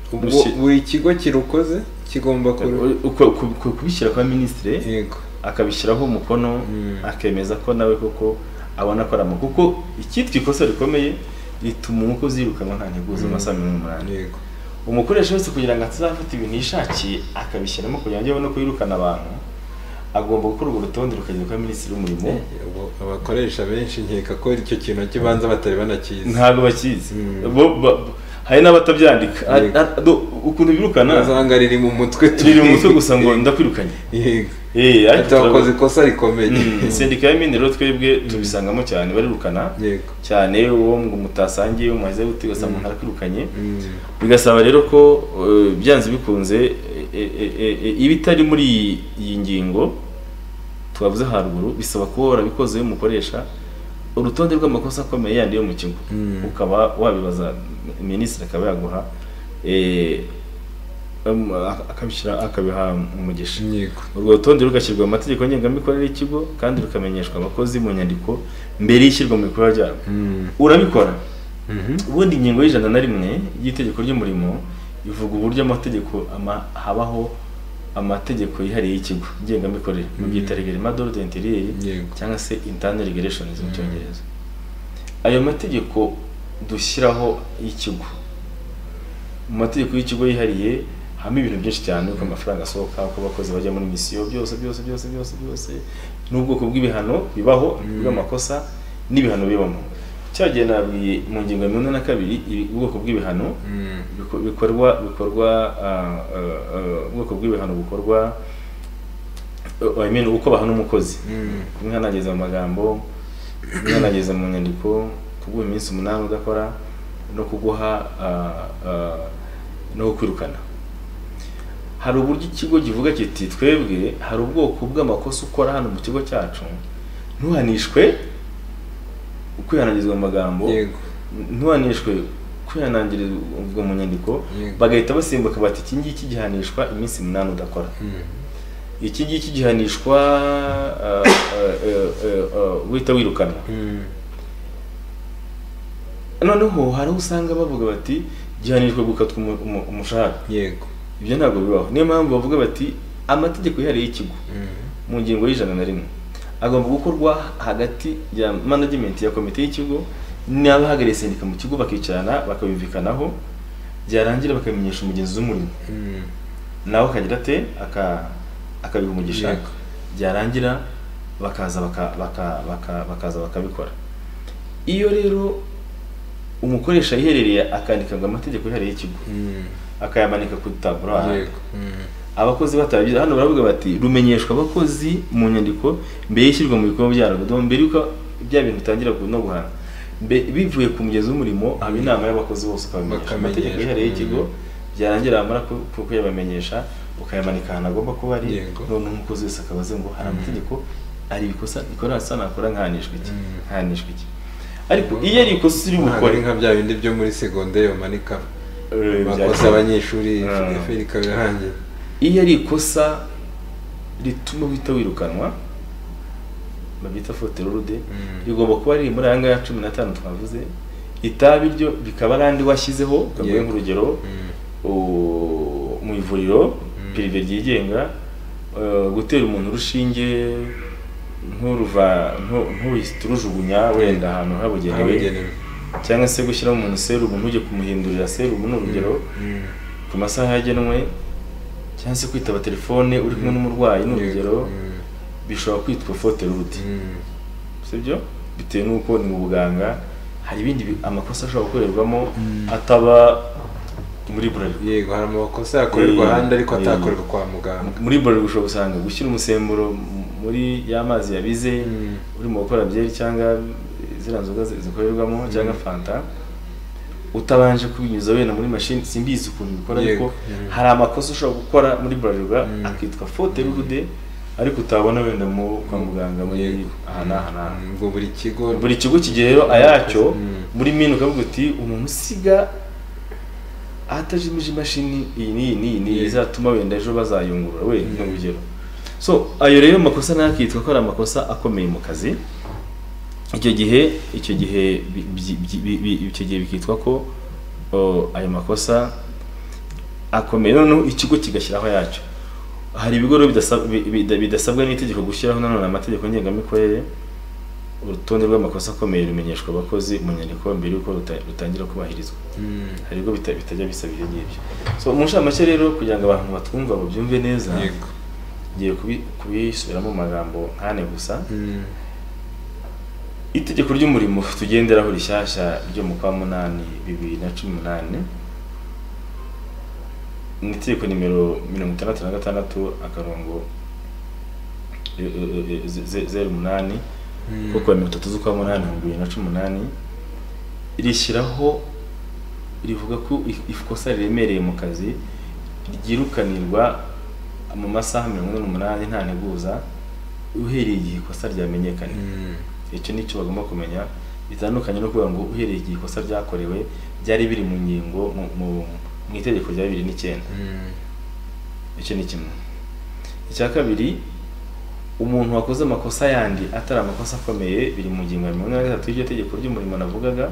buri kigo kirukoze kigomba kubishyira kwa minisitiri yego akabishyiraho umukono akemeza ko nawe koko abona ko arama kuko ikitwa ikosa rikomeye rituma umukozi yirukanwa nta nteguza amasaha mirongo umunani yego umukoresha wese kugira ngo atazafata ibintu yishakiye akabishyiramo kugira ngo abone ko yirukana abantu agomba gukora urwo rutonde rukagera kwa minisitiri w'umurimo. Abakoresha benshi nkeka ko icyo kintu kibanza batari banakizi ntabwo bakizi hari n'abatabyandika ukuntu birukana azanga riri mu mutwe turi mu mutwe gusa ngo ndakwirukanye yego eh ariko akoze ikosa rikomeye. Sendika y'imindero twebwe tubisangamo cyane barirukana cyane uwo ngo mutasangiye umaze gutigasa mu harakwirukanye bigasaba rero ko byanze bikunze ibitari muri iyi ngingo twavuze haruguru bisaba ko warabikoze umukoresha urutonde rw'amakosa akomeye yandi yo mu kigo ukaba wabibaza minisitiri akaba yaguha eh akabishyira akabiha umugisha. Urwo rutonde rugashyirwa mu mategeko ngengamikorere y'ikigo kandi rukamenyeshwa abakozi mu nyandiko mbere y'ishyirwa mu bikorwa byabo. Urabikora ubundi ingingo y'ijana na rimwe y'itegeko ry'umurimo ivuga uburyo amategeko habaho amategeko yihariye y'ikigo ngengamikorere mu byita règlement d'ordre intérieur cyangwa se internal regulations mu cyongereza. Ayo mategeko dushyiraho y'ikigo mu mategeko y'ikigo yihariye hamwe ibintu byinshi cyane uko amafaranga asohoka uko abakozi bajya muri misiyo byose byose byose byose byose n'ubwoko bw'ibihano bibaho bw'amakosa n'ibihano bibamo. Cyagiye nabwiye mu ngingo ya mirongo ine na kabiri ubwoko bw'ibihano bikorwa bikorwa ubwoko bw'ibihano bukorwa I mean uko bahana umukozi kumwanageza mu magambo kumwanageza mu nyandiko kuguha iminsi umunani udakora no kuguha no kwirukana. Hari uburyo ikigo givuga kiti twebwe hari ubwoko bw'amakosa ukora hano mu kigo cyacu ntuhanishwe kwihanagizwa mu magambo ntuhanishwe kwihanangirizwa mu nyandiko bagahita basimbuka bati iki ngiki gihanishwa iminsi umunani udakora iki ngiki gihanishwa wita wirukanwa. Noneho hari usanga bavuga bati gihanishwe gukatwa umushahara. Yego ibyo ntabwo bibaho. Niyo mpamvu bavuga bati amategeko yihariye y'ikigo mu ngingo y'ijana na rimwe agomba gukorwa hagati ya management ya komite y'ikigo n'abahagarariye sendika mu kigo bakicarana bakabivukanaho byarangira bakamenyesha umugenzi w'umurimo nawe akagira ate akabiha umugisha byarangira bakaza bakaza bakabikora. Iyo rero umukoresha yiherereye akandika ngo amategeko yihariye y'ikigo akayamanika ku taburo abakozi batabigira hano baravuga bati rumenyeshwa abakozi mu nyandiko mbere y'ishyirwa mu bikorwa byarwo mbere yuko bya bintu bitangira no guhana bivuye ku mugezi w'umurimo aba inama y'abakozi bose ukabamenyesha amategeko yihariye y'ikigo byarangira amara kuko yabamenyesha ukayamanika ahantu agomba kuba ari none umukozi wese akabaze ngo hari amategeko ari ibikosa ikora sana akora nkanishwe iki nkanishwe iki. Ariko iyo ari ikosa iri gukora nka bya bindi byo muri secondaire manika bakoze abanyeshuri feri kabirangiye. Iyo ari ikosa rituma wita wirukanwa babita faute lourde igomba kuba ari muri anga ya cumi na tanu twavuze itabi ryo bikaba arandi washyizeho kavuye nk'urugero mu ivuriro privé ryigenga gutera umuntu urushinge nk'uruva nturujugunya wenda ahantu habugenewe cyangwa se gushyira umuntu serumu ntujye kumuhindurira serumu n'urugero ku masaha yagenwe cyangwa se kwitaba telefone uri kumwe n'umurwayi n'urugero bishobora kwitwa faute lourde. Sibyo bitewe nuko ni mu buganga hari ibindi amakosa ashobora gukorerwamo ataba muri Bralirwa. Yego hari amakosa yakorerwa ahandi ariko atakorerwa kwa muganga. Muri Bralirwa ushobora gusanga gushyira umusemburo muri y'amazi yabize uri mu gukora byeri cyangwa zira nzoga zikorerwamo cyangwa fanta utabanje kubinyuza wenda muri machine simbizi ukuntu bikora ariko hari amakosa ushobora gukora muri Bralirwa akitwa faute lourde ariko utabona wenda mu kwa muganga muri ahana ahana. Ngo buri kigo buri kigo kigero ayacyo muri mino ukavuga uti umuntu usiga atajimije machine iyi ni ni ni izatuma wenda ejo bazayungurura we n'urugero. So ayo rero makosa nakitwa ko ari amakosa akomeye mu kazi. Icyo gihe icyo gihe icyo gihe bikitwa ko ayo makosa akomeye noneho ikigo kigashyiraho yacyo. Hari ibigo bidasabwa n'itegeko gushyiraho nanone amategeko ngengamikorere. Urutonde rw'amakosa akomeye rumenyeshwa abakozi mu nyandiko mbere yuko rutangira kubahirizwa. Hari ibigo bitajya bisaba ibyo ngibyo. So mu nshamake rero kugira ngo abantu batwumva babyumve neza, ngiye kubisubiramo mu magambo nkane gusa. Itegeko ry'umurimo tugenderaho rishyashya ryo mu kwa munani bibiri na cumi n'umunani ni itegeko nimero mirongo itandatu na gatandatu akarongo zeru umunani kuko mirongo itatu z'ukwa munani bibiri na cumi n'umunani rishyiraho rivuga ko ikosa riremereye mu kazi ryirukanirwa mu masaha mirongo ine n'umunani nta nteguza uhereye igihe ikosa ryamenyekanye. Icyo nicyo bagomba kumenya, bitandukanye no kuvuga ngo uhereye igihe ikosa ryakorewe byari biri mu ngingo mu itegeko rya bibiri n'icyenda. Icyo ni kimwe. Icya kabiri, umuntu wakoze amakosa yandi atari amakosa akomeye biri mu ngingo ya mirongo ine na gatatu y'iryo tegeko ry'umurimo navugaga,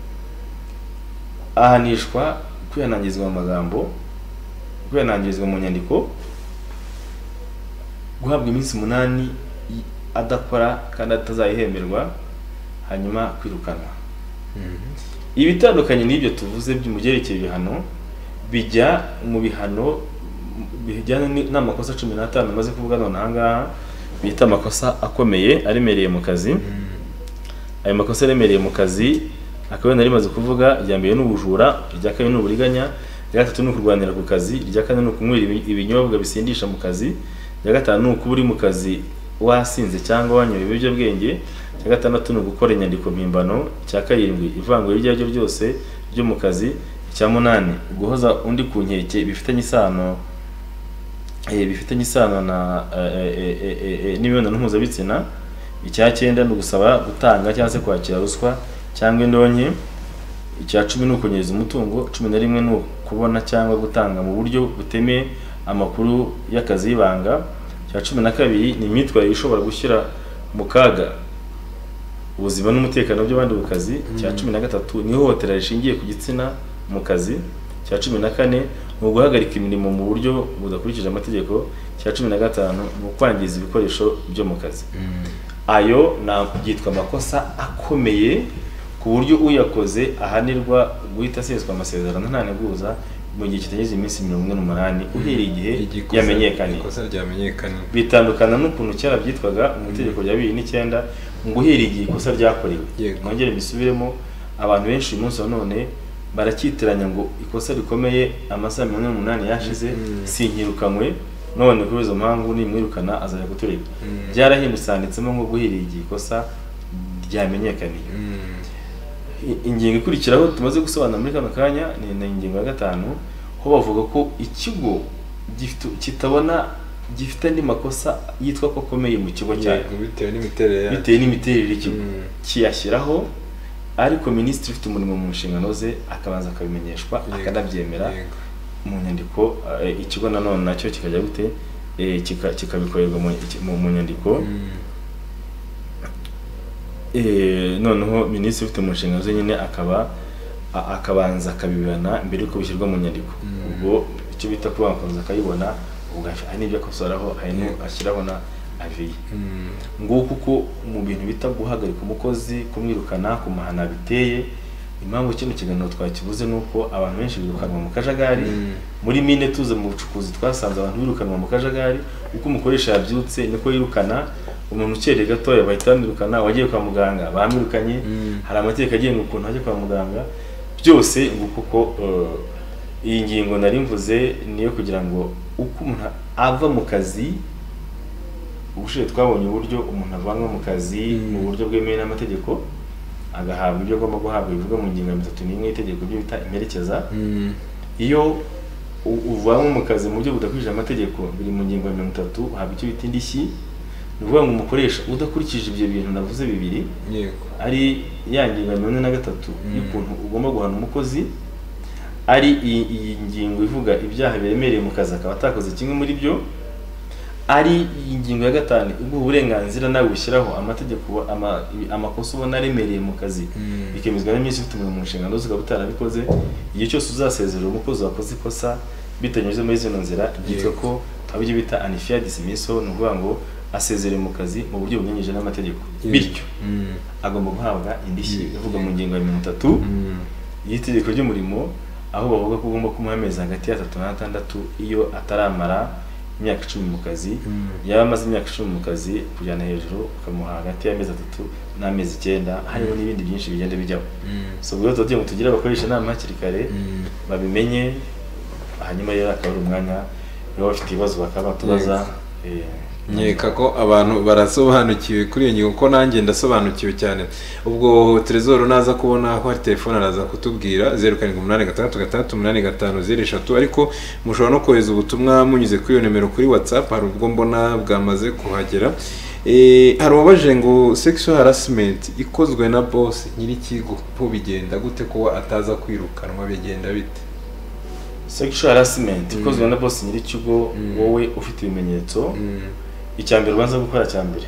ahanishwa kwihanangirizwa mu magambo, kwihanangirizwa mu nyandiko, guhabwa iminsi umunani adakora kandi atazayihemberwa, hanyuma kwirukanwa. Ibitandukanye n'ibyo tuvuze by'umugerekeye ibihano bijya mu bihano bijyana n'amakosa cumi n'atanu maze kuvuga none aha ngaha bita amakosa akomeye aremereye mu kazi. Ayo makosa aremereye mu kazi akaba narimaze kuvuga, irya mbere n'ubujura, irya kabiri n'uburiganya, irya gatatu ni ukurwanira ku kazi, irya kane ni ukunywera ibinyobwa bisindisha mu kazi, irya gatanu ni ukuba uri mu kazi wasinze cyangwa wanyoye ibiyobyabwenge, irya gatandatu ni ugukora inyandiko mpimbano, icya karindwi ivangura iryo ariryo ryose ryo mu kazi, icya munani guhoza undi ku nkeke bifitanye isano bifitanye isano na n'imibonano mpuzabitsina, icya cyenda ni ugusaba gutanga cyangwa se kwakira ruswa cyangwa indonke, icya cumi ni ukunyereza umutungo, cumi na rimwe ni ukubona cyangwa gutanga mu buryo butemeye amakuru y'akazi y'ibanga, icya cumi na kabiri ni imyitwarire ishobora gushyira mu kaga ubuzima n'umutekano by'abandi mu kazi, icya cumi na gatatu ni ihohotera rishingiye ku gitsina mu kazi, icya cumi na kane ni uguhagarika imirimo mu buryo budakurikije amategeko, icya cumi na gatanu ni ukwangiza ibikoresho byo mu kazi. Ayo byitwa amakosa akomeye ku buryo uyakoze ahanirwa guhita aseswa amasezerano nta nteguza mu gihe kitageze iminsi mirongo ine n'umunani uhereye igihe yamenyekanye. Bitandukana n'ukuntu cyara byitwaga mu itegeko rya bibiri n'icyenda ngo uhereye igihe ikosa ryakorewe. Nongere mbisubiremo, abantu benshi uyu munsi wa none barakitiranya ngo ikosa rikomeye amasaha mirongo ine n'umunani yashize sinkirukanywe, none kuri izo mpamvu nimwirukana azajya guturika. Byarahindutse handitsemo ngo guhereye igihe ikosa ryamenyekaniye. Ingingo ikurikiraho tumaze gusobanura muri kano kanya ni ingingo ya gatanu, ho bavuga ko ikigo kitabona gifite andi makosa yitwa ko akomeye mu kigo cyayo bitewe n'imiterere y'ikigo kiyashyiraho, ariko minisitiri ufite umurimo mu nshingano ze akabanza akabimenyeshwa akanabyemera mu nyandiko. Ikigo nanone nacyo kikajya gute kikabikorerwa mu nyandiko. Noneho minisitiri ufite mu nshingano ze nyine akaba akabanza akabibana mbere yuko bishyirwa mu nyandiko. Ubwo icyo bita kuba akabanza akayibona, ubwo hari n'ibyo akosoraho, hari ashyiraho na aviye. Nguko uko mu bintu bita guhagarika umukozi, kumwirukana, kumuhana biteye. Impamvu kino kiganiro twakivuze nuko abantu benshi birukanwa mu kajagari. Muri mine tuze mu bucukuzi twasanze abantu birukanwa mu kajagari, uko umukoresha yabyutse niko yirukana. Umuntu ukereye gatoya bahita bamwirukana, wagiye kwa muganga bamwirukanye. Hari amategeko agenga ukuntu ajya kwa muganga. Byose nguko uko iyi ngingo nari mvuze niyo kugira ngo uko umuntu ava mu kazi, ubushize twabonye uburyo umuntu avanwa mu kazi mu buryo bwemewe n'amategeko, agahabwa ibyo agomba guhabwa bivuga mu ngingo ya mirongo itatu n'imwe y'itegeko byo bita imperekeza. Iyo uvanwa mu kazi mu buryo budakurikije amategeko biri mu ngingo ya mirongo itatu, uhabwa icyo bita indishyi. Ni ukuvuga ngo umukoresha udakurikije ibyo bintu navuze bibiri, ari ya ngingo ya mirongo ine na gatatu y'ukuntu ugomba guhana umukozi, ari iyi ngingo ivuga ibyaha biremereye mu kazi akaba atakoze kimwe muri byo, ari iyi ngingo ya gatanu iguha uburenganzira nawe wishyiraho amategeko amakosa ubona aremereye mu kazi bikemezwa n'iminsi ufite umurimo mu nshingano ukaba utarabikoze. Igihe cyose uzasezerera umukozi wakoze ikosa bitanyuze muri zino nzira byitwa ko abyo bita unfair dismissal, ni ukuvuga ngo asezere mu kazi mu buryo bunyuranyije n'amategeko, bityo agomba guhabwa indishyi ivuga mu ngingo ya mirongo itatu y'itegeko ry'umurimo, aho bavuga ko ugomba kumuha amezi hagati ya atatu n'atandatu iyo ataramara imyaka icumi mu kazi. Yaba amaze imyaka icumi mu kazi kujyana hejuru ukamuha hagati y'amezi atatu n'amezi icyenda, hariho n'ibindi byinshi bigenda bijyaho. So ubwo tugiye ngo tugire abakoresha inama hakiri kare babimenye, hanyuma rero akaba ari umwanya iyo bafite ibibazo bakaba tubaza. Nkeka ko abantu barasobanukiwe kuri iyo ngingo, ko nanjye ndasobanukiwe cyane. Ubwo Trezor naza kubona aho hari telefone araza kutubwira zero karindwi umunani gatandatu gatandatu umunani gatanu zero eshatu, ariko mushobora no kohereza ubutumwa munyuze kuri iyo nimero kuri WhatsApp, hari ubwo mbona bwamaze kuhagera. Eh, hari uwabaje ngo sexual harassment ikozwe na boss nyirikigo po bigenda gute ko ataza kwirukanwa, bigenda bite? Sexual harassment ikozwe na boss nyirikigo, wowe ufite ibimenyetso, icyambere ubanza gukora cyambere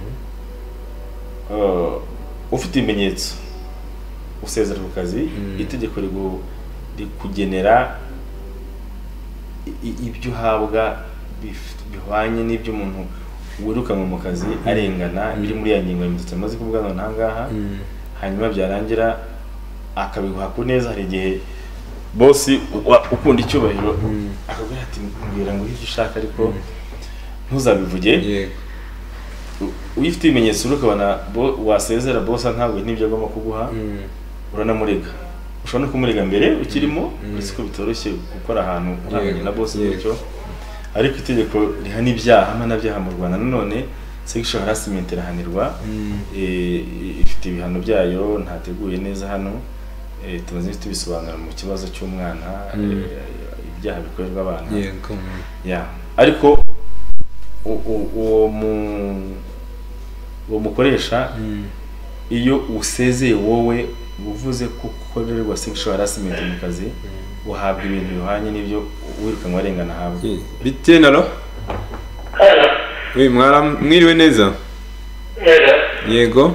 uh ufite ibimenyetso usezera ku kazi, itegeko rigo rikugenera ibyo uhabwa bihwanye n'ibyo umuntu wirukanwe mu kazi arengana, biri muri ya ngingo y'imitsitsi maze kuvuga ntangaha. Hanyuma byarangira akabiguha ku neza, hari igihe boss ukunda icyubahiro akabwira ati mbwira ngo icyo ushaka ariko ntuzabivuge. Yego, uyifite ibimenyetso ukabona wasezera boss ntabwo n'ibyo agomba kuguha, uranamurega. Ushobora no kumurega mbere ukirimo, uretse ko bitoroshye gukora ahantu uranganye na boss gutyo, ariko itegeko rihana ibyaha mpanabyaha mu Rwanda nanone sexual harassment irahanirwa. Ifite ibihano byayo ntateguye neza hano, tumaze tubisobanura mu kibazo cy'umwana, ibyaha bikorerwa abana. Yego, ya ariko uwo mu uwo mukoresha iyo usezeye wowe uvuze ko ukorerwa sexual harassment mu kazi, uhabwa ibintu bihwanye n'ibyo wirukanwa arengana hawe. Bitena ro? Oui, mwara mwiriwe neza? Yego.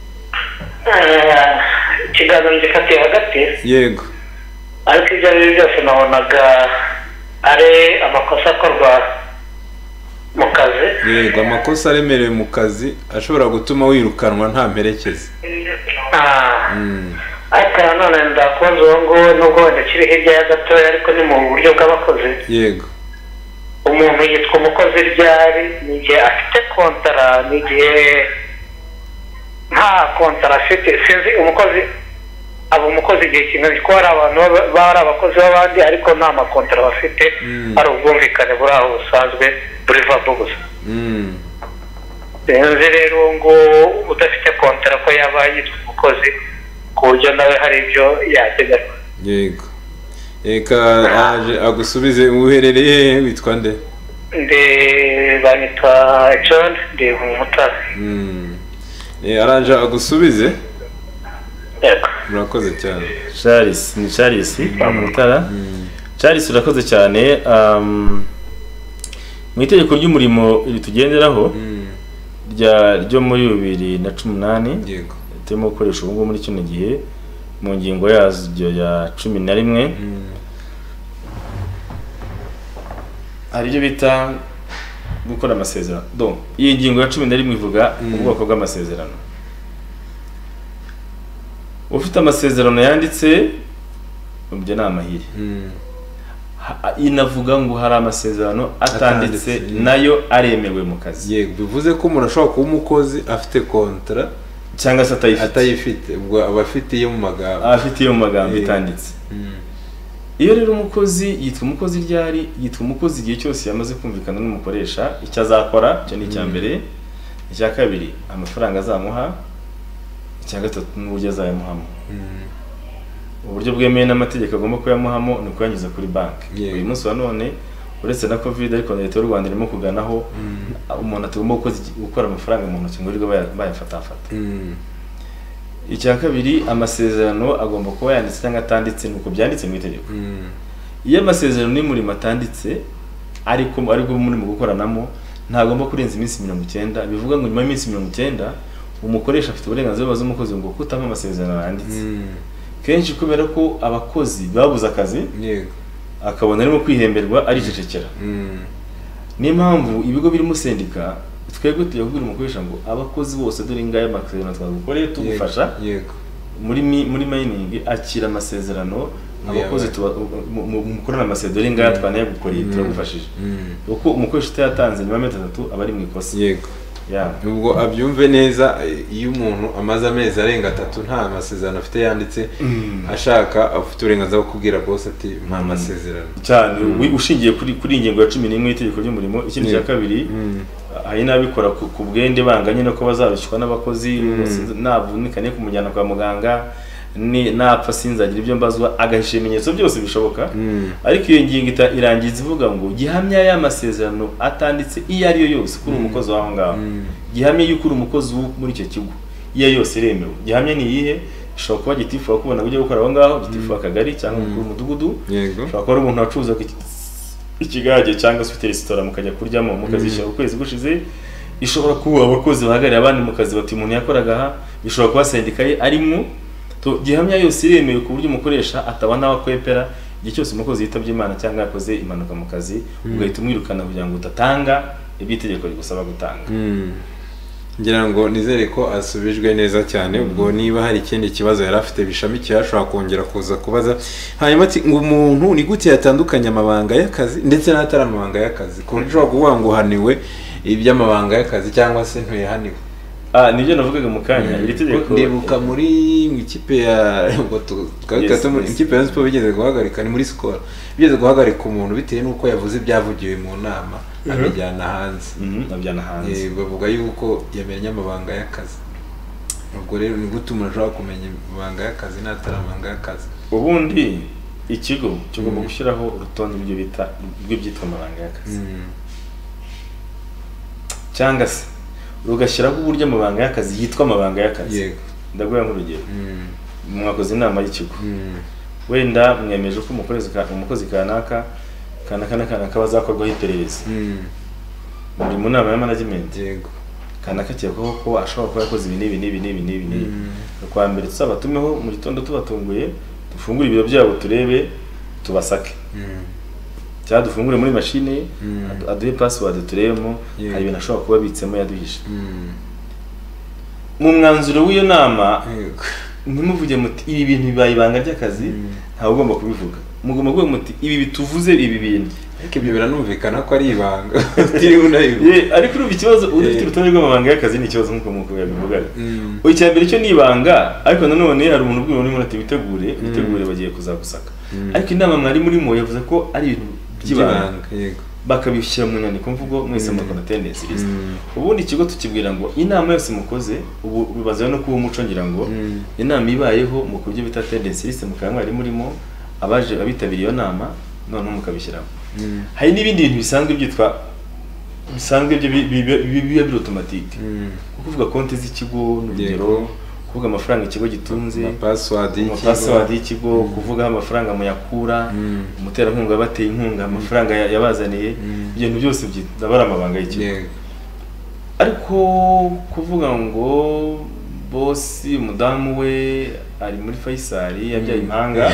Ikiganiro gikatiye hagati. Yego. Ariko ibyo ari byose nabonaga ari amakosa akorwa mu kazi. Yego, amakosa aremerewe mu kazi ashobora gutuma wirukanwa nta mperekeze. Ah. Ariko none ndakunze uwo ngo nubwo wenda kiri hirya ya gatoya, ariko ni mu buryo bw'abakozi. Yego. Umuntu yitwa umukozi ryari, n'igihe afite kontara, n'igihe nta kontara afite. Sinzi umukozi abo umukozi igihe kimwe ko hari abantu bari abakozi b'abandi ariko nta makontara bafite, ari ubwumvikane buri aho busanzwe buri vabo gusa. Sinzi rero ngo udafite kontara ko yaba yitwa umukozi ku buryo nawe hari ibyo yateganywa. Yego. Eka aje agusubize, uherereye witwa nde? Ndi banitwa John, ndi mu Mutara. Mm. Eh, aranje agusubize? Yego. Murakoze cyane. Charles, ni Charles mu Mutara. Charles urakoze cyane. Um mu itegeko ry'umurimo ritugenderaho rya ryo muri bibiri na cumi n'umunani, yego, turimo gukoresha ubu muri kino gihe mu ngingo yazo ya cumi na rimwe, hari ibyo bita gukora amasezerano. Donc iyi ngingo ya cumi na rimwe ivuga ubwoko bw'amasezerano. Ufite amasezerano yanditse ubyo ni amahire. Inavuga ngo hari amasezerano atanditse nayo aremewe mu kazi. Yego, bivuze ko umuntu ashobora kuba umukozi afite kontra cyangwa se atayifite. Atayifite, ubwo abafite iyo mu magambo. Afite iyo mu magambo itanditse. Iyo rero umukozi yitwa umukozi ryari, yitwa umukozi igihe cyose yamaze kumvikana n'umukoresha icyo azakora, cyo ni icya mbere. Icya kabiri, amafaranga azamuha. Icya gatatu, n'uburyo azayamuhamo. Uburyo bwemewe n'amategeko agomba kuyamuhamo ni kuyanyuza kuri banki. Uyu munsi wa none uretse na covid ariko leta y'u Rwanda irimo kuganaho umuntu atagomba gukora amafaranga mu ntoki ngo rirwe bayafatafata. Icya kabiri, amasezerano agomba kuba yanditse cyangwa atanditse nuko byanditse mu itegeko. Iyo amasezerano ni muri matanditse ariko ariko muri mu gukoranamo ntagomba kurenza iminsi mirongo icyenda. Bivuga ngo nyuma y'iminsi mirongo icyenda umukoresha afite uburenganzira bazo umukozi ngo kutama amasezerano yanditse. Kenshi kubera ko abakozi babuze akazi, yego, akabona arimo kwihemberwa aricecekera. Niyo mpamvu ibigo birimo sendika twebwe tujya kubwira umukoresha ngo abakozi bose dore ingaya amasezerano twagukoreye tugufasha yego muri muri mining akira amasezerano abakozi mukorana amasezerano ingaya twanaye gukoreye turagufashije uko umukoresha utayatanze nyuma y'amezi atatu aba ari mu ikosa. Yego ubwo abyumve neza iyo umuntu amaze amezi arenga atatu nta masezerano afite yanditse ashaka afite uburenganzira bwo kubwira boss ati nta masezerano cyane ushingiye kuri kuri ingingo ya cumi n'imwe y'itegeko ry'umurimo ikindi cya kabiri hari n'abikora ku bwende banganye no ko bazabishywa n'abakozi navunikane kumujyana kwa muganga ni napfa sinzagira ibyo mbazwa agahisha ibimenyetso byose bishoboka. Ariko iyo ngingo irangiza ivuga ngo gihamya y'amasezerano atanditse iyo ari yo yose kuri umukozi waho ngaho gihamya y'uko uri umukozi muri icyo kigo iyo yose iremewe. Gihamya ni iyihe? Ishobora kuba gitifu wakubona ujye gukora aho ngaho, gitifu w'akagari cyangwa umukuru w'umudugudu, ishobora kuba ari umuntu wacuruza ikigage cyangwa se ufite resitora mukajya kuryamo mukazishyura ukwezi gushize, ishobora kuba abakozi bahagarariye abandi mu kazi bati umuntu yakoraga aha, bishobora kuba sendika ye arimo. To gihamya yose iremewe ku buryo umukoresha atabona akwepera igihe cyose umukozi yitabye Imana cyangwa yakoze impanuka mu kazi ugahita umwirukana kugira ngo utatanga iby'itegeko rigusaba gutanga. Ngira ngo nizere ko asubijwe neza cyane. Ubwo niba hari ikindi kibazo yari afite bishamikiye ashobora kongera kuza kubaza. Hanyuma ati ngo umuntu ni gute yatandukanya amabanga y'akazi ndetse n'atari amabanga y'akazi, ko ushobora kuvuga ngo haniwe iby'amabanga y'akazi cyangwa se ntuyahaniwe. Ah nibyo navugaga mu kanya iri tegeko ndibuka muri mu ikipe ya ngo twakata muri ikipe ya Sport bigeze guhagarika ni muri Skol bigeze guhagarika umuntu bitewe nuko yavuze ibyavugiwe mu nama abijyana hanze abijyana hanze eh bavuga yuko yamenye amabanga y'akazi. Ubwo rero ni gute umuntu ashobora kumenya amabanga y'akazi n'atari amabanga y'akazi? Ubundi ikigo kigomba gushyiraho urutonde rw'ibyo bita rw'ibyitwa amabanga y'akazi cyangwa se rugashyiraho uburyo amabanga y'akazi yitwa amabanga y'akazi. Yego ndaguha nk'urugero mwakoze inama y'ikigo wenda mwemeje ko umukozi umukozi kanaka kanaka kanaka bazakorwaho iperereza muri mu nama ya management. Yego kanaka cyeko ko ashobora kuba yakoze ibi n'ibi n'ibi n'ibi n'ibi n'ibi kwa mbere tusabatumeho mu gitondo tubatunguye dufungura ibiro byabo turebe tubasake cyangwa dufungure muri machine aduhe password turebemo hari ibintu ashobora kuba bitsemo yaduhisha. Mu mwanzuro w'iyo nama ntimuvuge muti ibi bintu bibaye ibanga ry'akazi ntawe ugomba kubivuga, mugomba kuvuga muti ibi bituvuze ibi bintu ariko ibyo biranumvikana ko ari ibanga utiriwe unayivuga. Ye ariko urumva ikibazo udafite urutonde rw'amabanga y'akazi ni ikibazo nk'uko muko yabivugaga. Oya cya mbere cyo ni ibanga ariko nanone hari umuntu ubwiwe muri ati bitegure bitegure bagiye kuzagusaka. Ariko inama mwari muri mo yavuze ko ari ibintu by'ibanga. Yego bakabishyira mu nyandiko mvugo mwese mukora tendency list. Ubundi ikigo tukibwira ngo inama yose mukoze ubu bibaza no kuba umuco ngira ngo inama ibayeho mu kubyo bita tendency list mukaba mwari murimo abaje abitabiriye iyo nama none mukabishyiramo. Hari n'ibindi bintu bisanzwe byitwa bisanzwe byo biba biri automatique kuvuga konti z'ikigo n'urugero kuvuga amafaranga ikigo gitunze password y'ikigo password y'ikigo kuvuga amafaranga muyakura umutera nkunga bateye inkunga amafaranga yabazaniye ibintu byose by'abara amabanga y'ikigo. Ariko kuvuga ngo boss umudamu we ari muri Faisal yabyaye impanga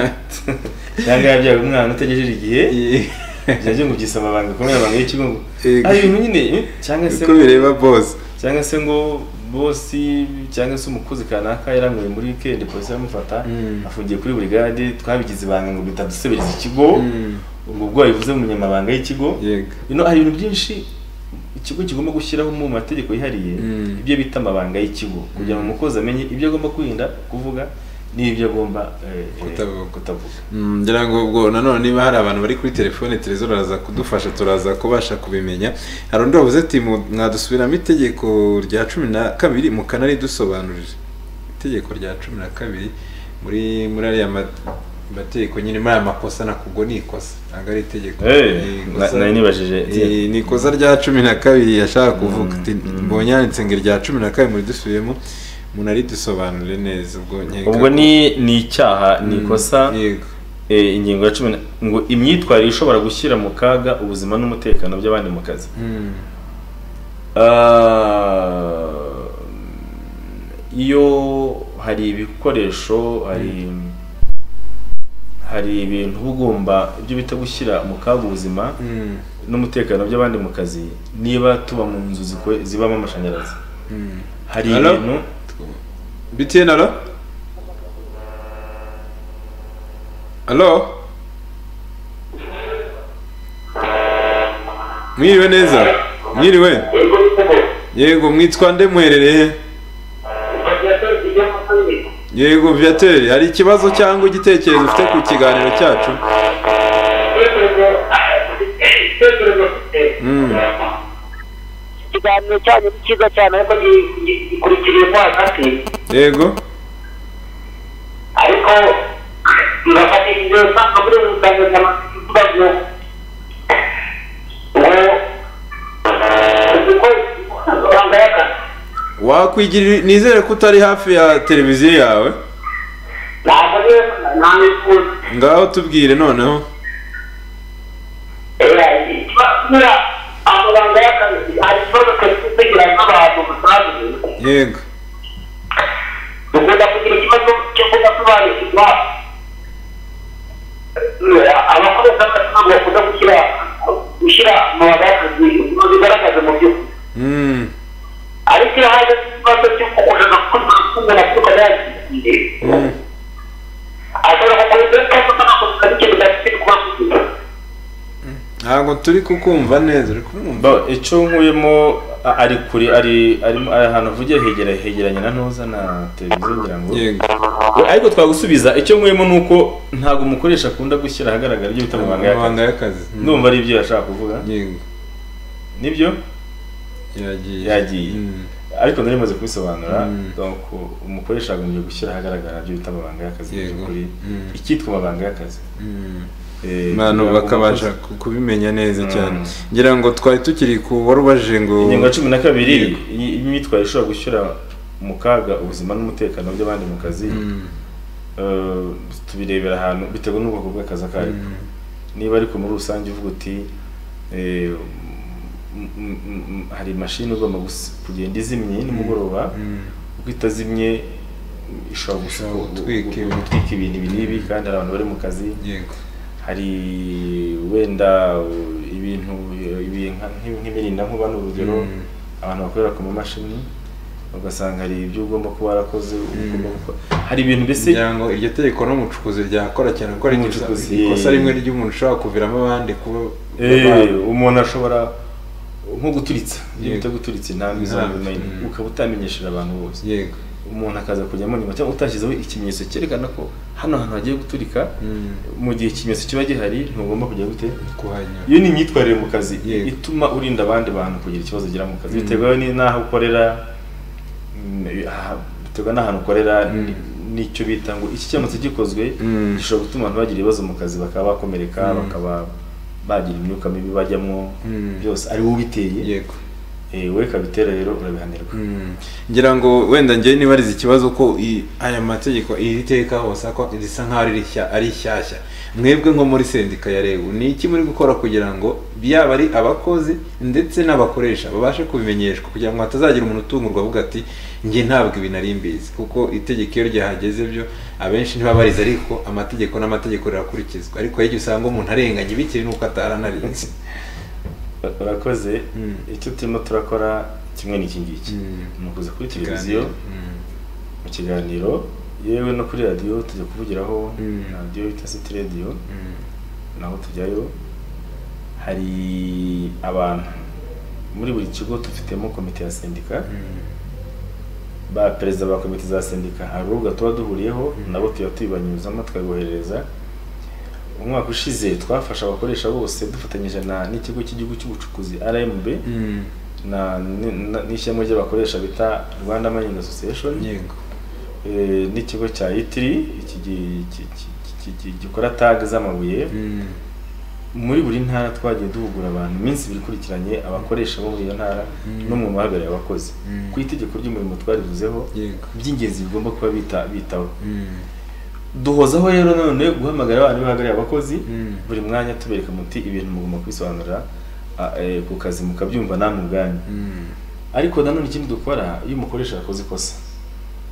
cyangwa yabyaye umwana utagejeje igihe byaje ngo byisa amabanga komeye amabanga y'ikigo ari ibintu nyine cyangwa se ko bireba boss cyangwa se ngo boss cyangwa se umukozi kanaka yaranguye muri weekend polisi yamufata afungiye kuri brigade twabigize ibanga ngo bitaduseberiza ikigo ubwo bwo bivuze mu nyamabanga y'ikigo. Ino hari ibintu byinshi ikigo kigomba gushyiraho mu mategeko yihariye ibyo bita amabanga y'ikigo kugira ngo umukozi amenye ibyo agomba kwirinda kuvuga n'ibyo agomba kutavuga. Ngira ngo ubwo nanone niba hari abantu bari kuri telefone Terezo araza kudufasha turaza kubasha kubimenya. Hari undi wavuze ati mwadusubiramo itegeko rya cumi na kabiri mu kanari dusobanurije itegeko rya cumi na kabiri muri muri ariya mategeko nyine muri aya makosa nakubwo ni ikosa ntabwo ari itegeko. Nari nibajije ni ikosa rya cumi na kabiri yashaka kuvuga ati mbonye yanditse ngo irya cumi na kabiri muri dusubiyemo umuntu ari dusobanure neza. Ubwo nkeka ubwo ni ni icyaha ni ikosa. Yego eh ingingo ya cumi ngo imyitwarire ishobora gushyira mu kaga ubuzima n'umutekano by'abandi mu kazi. Ah iyo hari ibikoresho hari hari ibintu ugomba ibyo bita gushyira mu kaga ubuzima n'umutekano by'abandi mu kazi niba tuba mu nzu zibamo amashanyarazi. Hari ibintu B T N. Alo alo mwiriwe neza, mwiriwe. Yego, mwitwa nde, muherereye? Yego Viateur, hari ikibazo cyangwa igitekerezo ufite ku kiganiro cyacu? Ikiganiro cyanyu ni cyiza cyane ariko gikurikiriye mo hagati. Yego, ariko turafatishije usanga muri ubu bw'amakibazo wakwigira, nizere ko utari hafi ya televiziyo yawe. Ngaho tubwire noneho. Yego, dukunda kugira ikibazo cyo kudasobanukirwa abakoresha akazi bakunda gushyira gushyira mu bagazi bigaragaza mu by'ukuri, ariko iyo haje ikibazo cyo kugushaka kumenya kuko yagiye ashobora kugurisha cyangwa akanakoresha n'ikintu gifite kuba kugira. ntabwo turi kukumva neza. Uri kumva icyo nkuyemo ari kuri ari arimo ahantu avugiye hegera hegeranye na ntuza na televiziyo ngira ngo. Yego, ariko twagusubiza icyo nkuyemo nuko ntago umukoresha akunda gushyira ahagaragara ibyo bita amabanga y'akazi. Ndumva ari ibyo yashaka kuvuga. Yego, nibyo yagiye yagiye ariko ndari maze kubisobanura. Donc umukoresha agombye gushyira ahagaragara ibyo bita amabanga y'akazi kuri ikitwa amabanga y'akazi. Mano bakabasha kubimenya neza cyane. Ngira ngo twari tukiri ku warubaje ngo ingingo cumi na kabiri imyitwarire ishobora gushyira mu kaga ubuzima n'umutekano by'abandi mu kazi. Tubirebera ahantu bitewe n'ubwoko bw'akazi akayo. Niba ariko muri rusange uvuga uti hari mashini ugomba kugenda izimye nimugoroba, uko itazimye ishobora gutwika ibintu ibi n'ibi kandi hari abantu bari mu kazi. Yego, hari wenda ibintu nk'imirinda nkuba n'urugero abantu bakorera ku mamashini ugasanga hari ibyo ugomba kuba warakoze. Hari ibintu mbese ngo iryo tegeko n'umucukuzi ryakora cyane kuko ari ikosa rimwe ry'umuntu ushobora kuviramo abandi kuba umuntu ashobora nko guturitsa ibyo bita guturitsa intambwe ukaba utamenyesheje abantu bose. Yego, umuntu akaza kujyamo nyuma cyangwa utashyizeho ikimenyetso cyerekana ko hano hantu hagiye guturika mu gihe ikimenyetso kiba gihari ntugomba kujya gute kuhanyura. Iyo ni imyitwarire mu kazi ituma urinda abandi bantu kugira ikibazo ugira mu kazi bitewe n'aho ukorera, bitewe n'ahantu ukorera n'icyo bita ngo iki cyamutse gikozwe gishobora gutuma abantu bagira ibibazo mu kazi bakaba bakomereka bakaba bagira imyuka mibi bajyamo byose ari wowe ubiteye. Yego, we kabitera rero urabihanirwa. Ngira ngo wenda njye nibariza ikibazo ko aya mategeko iri teka hose ko risa nkaho ari shyashya. Mwebwe nko muri sendika ya Rebu ni iki muri gukora kugira ngo byaba ari abakozi ndetse n'abakoresha babashe kubimenyeshwa kugira ngo hatazagira umuntu utungurwa avuga ati njye ntabwo ibi nari mbizi, kuko itegeko iyo ryahageze byo abenshi ntibabariza ariko amategeko n'amategeko rirakurikizwa, ariko iyo usanga umuntu arenganye bitewe n'uko ataranarize. Urakoze. Icyo turimo turakora kimwe n'iki ngiki ni ukuza kuri televiziyo mu kiganiro, yewe no kuri radiyo tujya kuvugiraho radiyo bita City Radio, naho tujyayo. Hari abantu muri buri kigo dufitemo komite ya sendika, ba perezida ba komite za sendika hari urubuga tuba duhuriyeho nabo tuba tubibanyuzamo tukabiboherereza. Umwaka ushize twafasha abakoresha bose dufatanyije na n'ikigo cy'igihugu cy'ubucukuzi R M B na n'ishyamba ry'abakoresha bita Rwanda Mining Association. Yego, n'ikigo cya I T R iki gikora tag z'amabuye. Muri buri ntara twagiye duhugura abantu iminsi bikurikiranye abakoresha bo muri iyo ntara no mu mahagarara y'abakozi ku itegeko ry'umurimo twarivuzeho by'ingenzi bigomba kuba bita bitaho. Duhozaho rero none guhamagara abantu bahagarariye abakozi buri mwanya tubereka muti ibintu mugomba kwisobanura ku kazi mukabyumva namwe ubwanyu. Ariko nanone ikindi dukora iyo umukoresha yakoze ikosa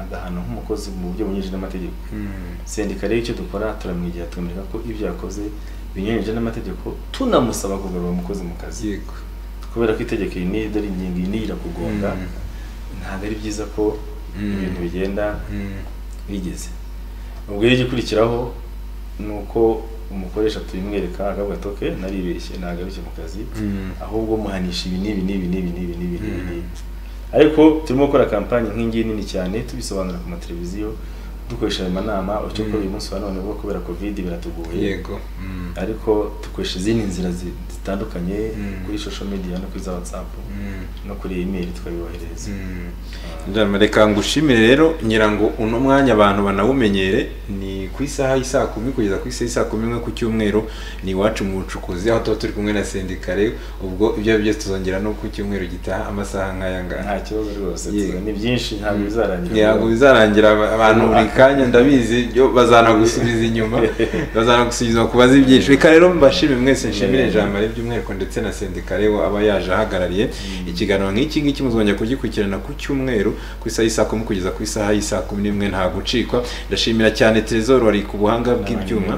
agahano nk'umukozi mu buryo bunyuranyije n'amategeko. Sendika rero icyo dukora turamwigira tukamwereka ko ibyo yakoze binyuranyije n'amategeko, tunamusaba kugarura umukozi mu kazi. Yego. Kubera ko itegeko iyi ni dore ingingo iyi ni irakugonga, ntabwo ari byiza ko ibintu bigenda bigeze. Ubwo rero igikurikiraho ni uko umukoresha tubimwereka akavuga ati okay naribeshye nagaruke mu kazi, ahubwo muhanisha ibi n'ibi n'ibi n'ibi n'ibi n'ibi n'ibi. Ariko turimo gukora kampanye nk'ingiyi nini cyane tubisobanura ku mateleviziyo, dukoresha amanama cyo ko uyu munsi wa none bwo kubera covid biratugoye. Yego. Ariko dukoresha izindi nzira zitandukanye kuri social media no kuri za WhatsApp no kuri email twabibohereza. Ndamara reka ngushimire rero nyirango uno mwanya abantu banawumenyere ni ku isaha y'isa kumi kugeza ku isaha y'isa kumi ku cyumweru ni iwacu mu bucukuzi aho tuba turi kumwe na Sendika rero. Ubwo ibyo byose tuzongera no ku cyumweru gitaha amasaha nk'aya ngaya. Nta kibazo rwose, ni byinshi ntabwo bizarangira. Yego bizarangira abantu buri kanya ndabizi byo bazanagusubiza inyuma bazanagusubiza kubaza ibyinshi. Reka rero mbashime mwese, nshimire Jean Marie by'umwihariko ndetse na Sendika rero aba yaje ahagarariye ikiganiro nk'iki ngiki. Muzongera kugikurikirana ku cyumweru ku isaha y'isa kumi kugeza ku isaha y'isa kumi n'imwe nta gucikwa. Ndashimira cyane Trezor wari ku buhanga bw'ibyuma.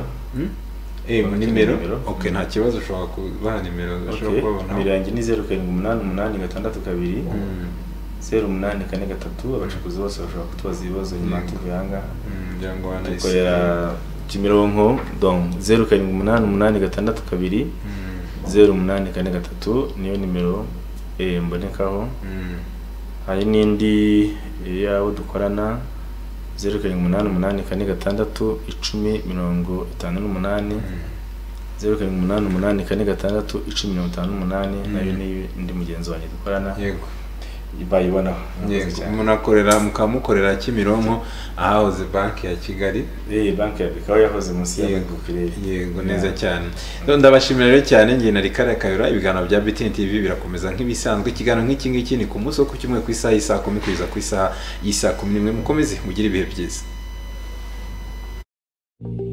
Eh mu nimero okay nta kibazo ushobora kubaha nimero ushobora kubona. Mirangi ni zero karindwi umunani umunani gatandatu kabiri zero umunani kane gatatu. Abacukuzi bose bashobora kutubaza ibibazo nyuma tuvanga ngira ngo wana dukorera Kimironko donc zero karindwi umunani umunani gatandatu kabiri zero umunani kane gatatu niyo nimero eh mbonekaho. Hari n'indi yawo dukorana zero karindwi umunani umunani kane gatandatu icumi mirongo itanu n'umunani zero karindwi umunani umunani kane gatandatu icumi mirongo itanu n'umunani. Nayo ni ndi mugenzi wanjye dukorana. Yego. Bayibona. Yego. Munakorera mukamukorera Kimironko ahahoze banki ya Kigali. Eh banki ikaba yahoze munsi ya Gukirere. Yego neza cyane. Ndabashimira rero cyane ngiye na Rikara Kayura. Ibiganiro bya B T N T V birakomeza nk'ibisanzwe. Ikiganiro nk'iki ngiki ni ku munsi wo ku cyumwe ku isaha y'isa kumi kugeza ku isaha y'isa kumi n'imwe. Mukomeze mugire ibihe byiza.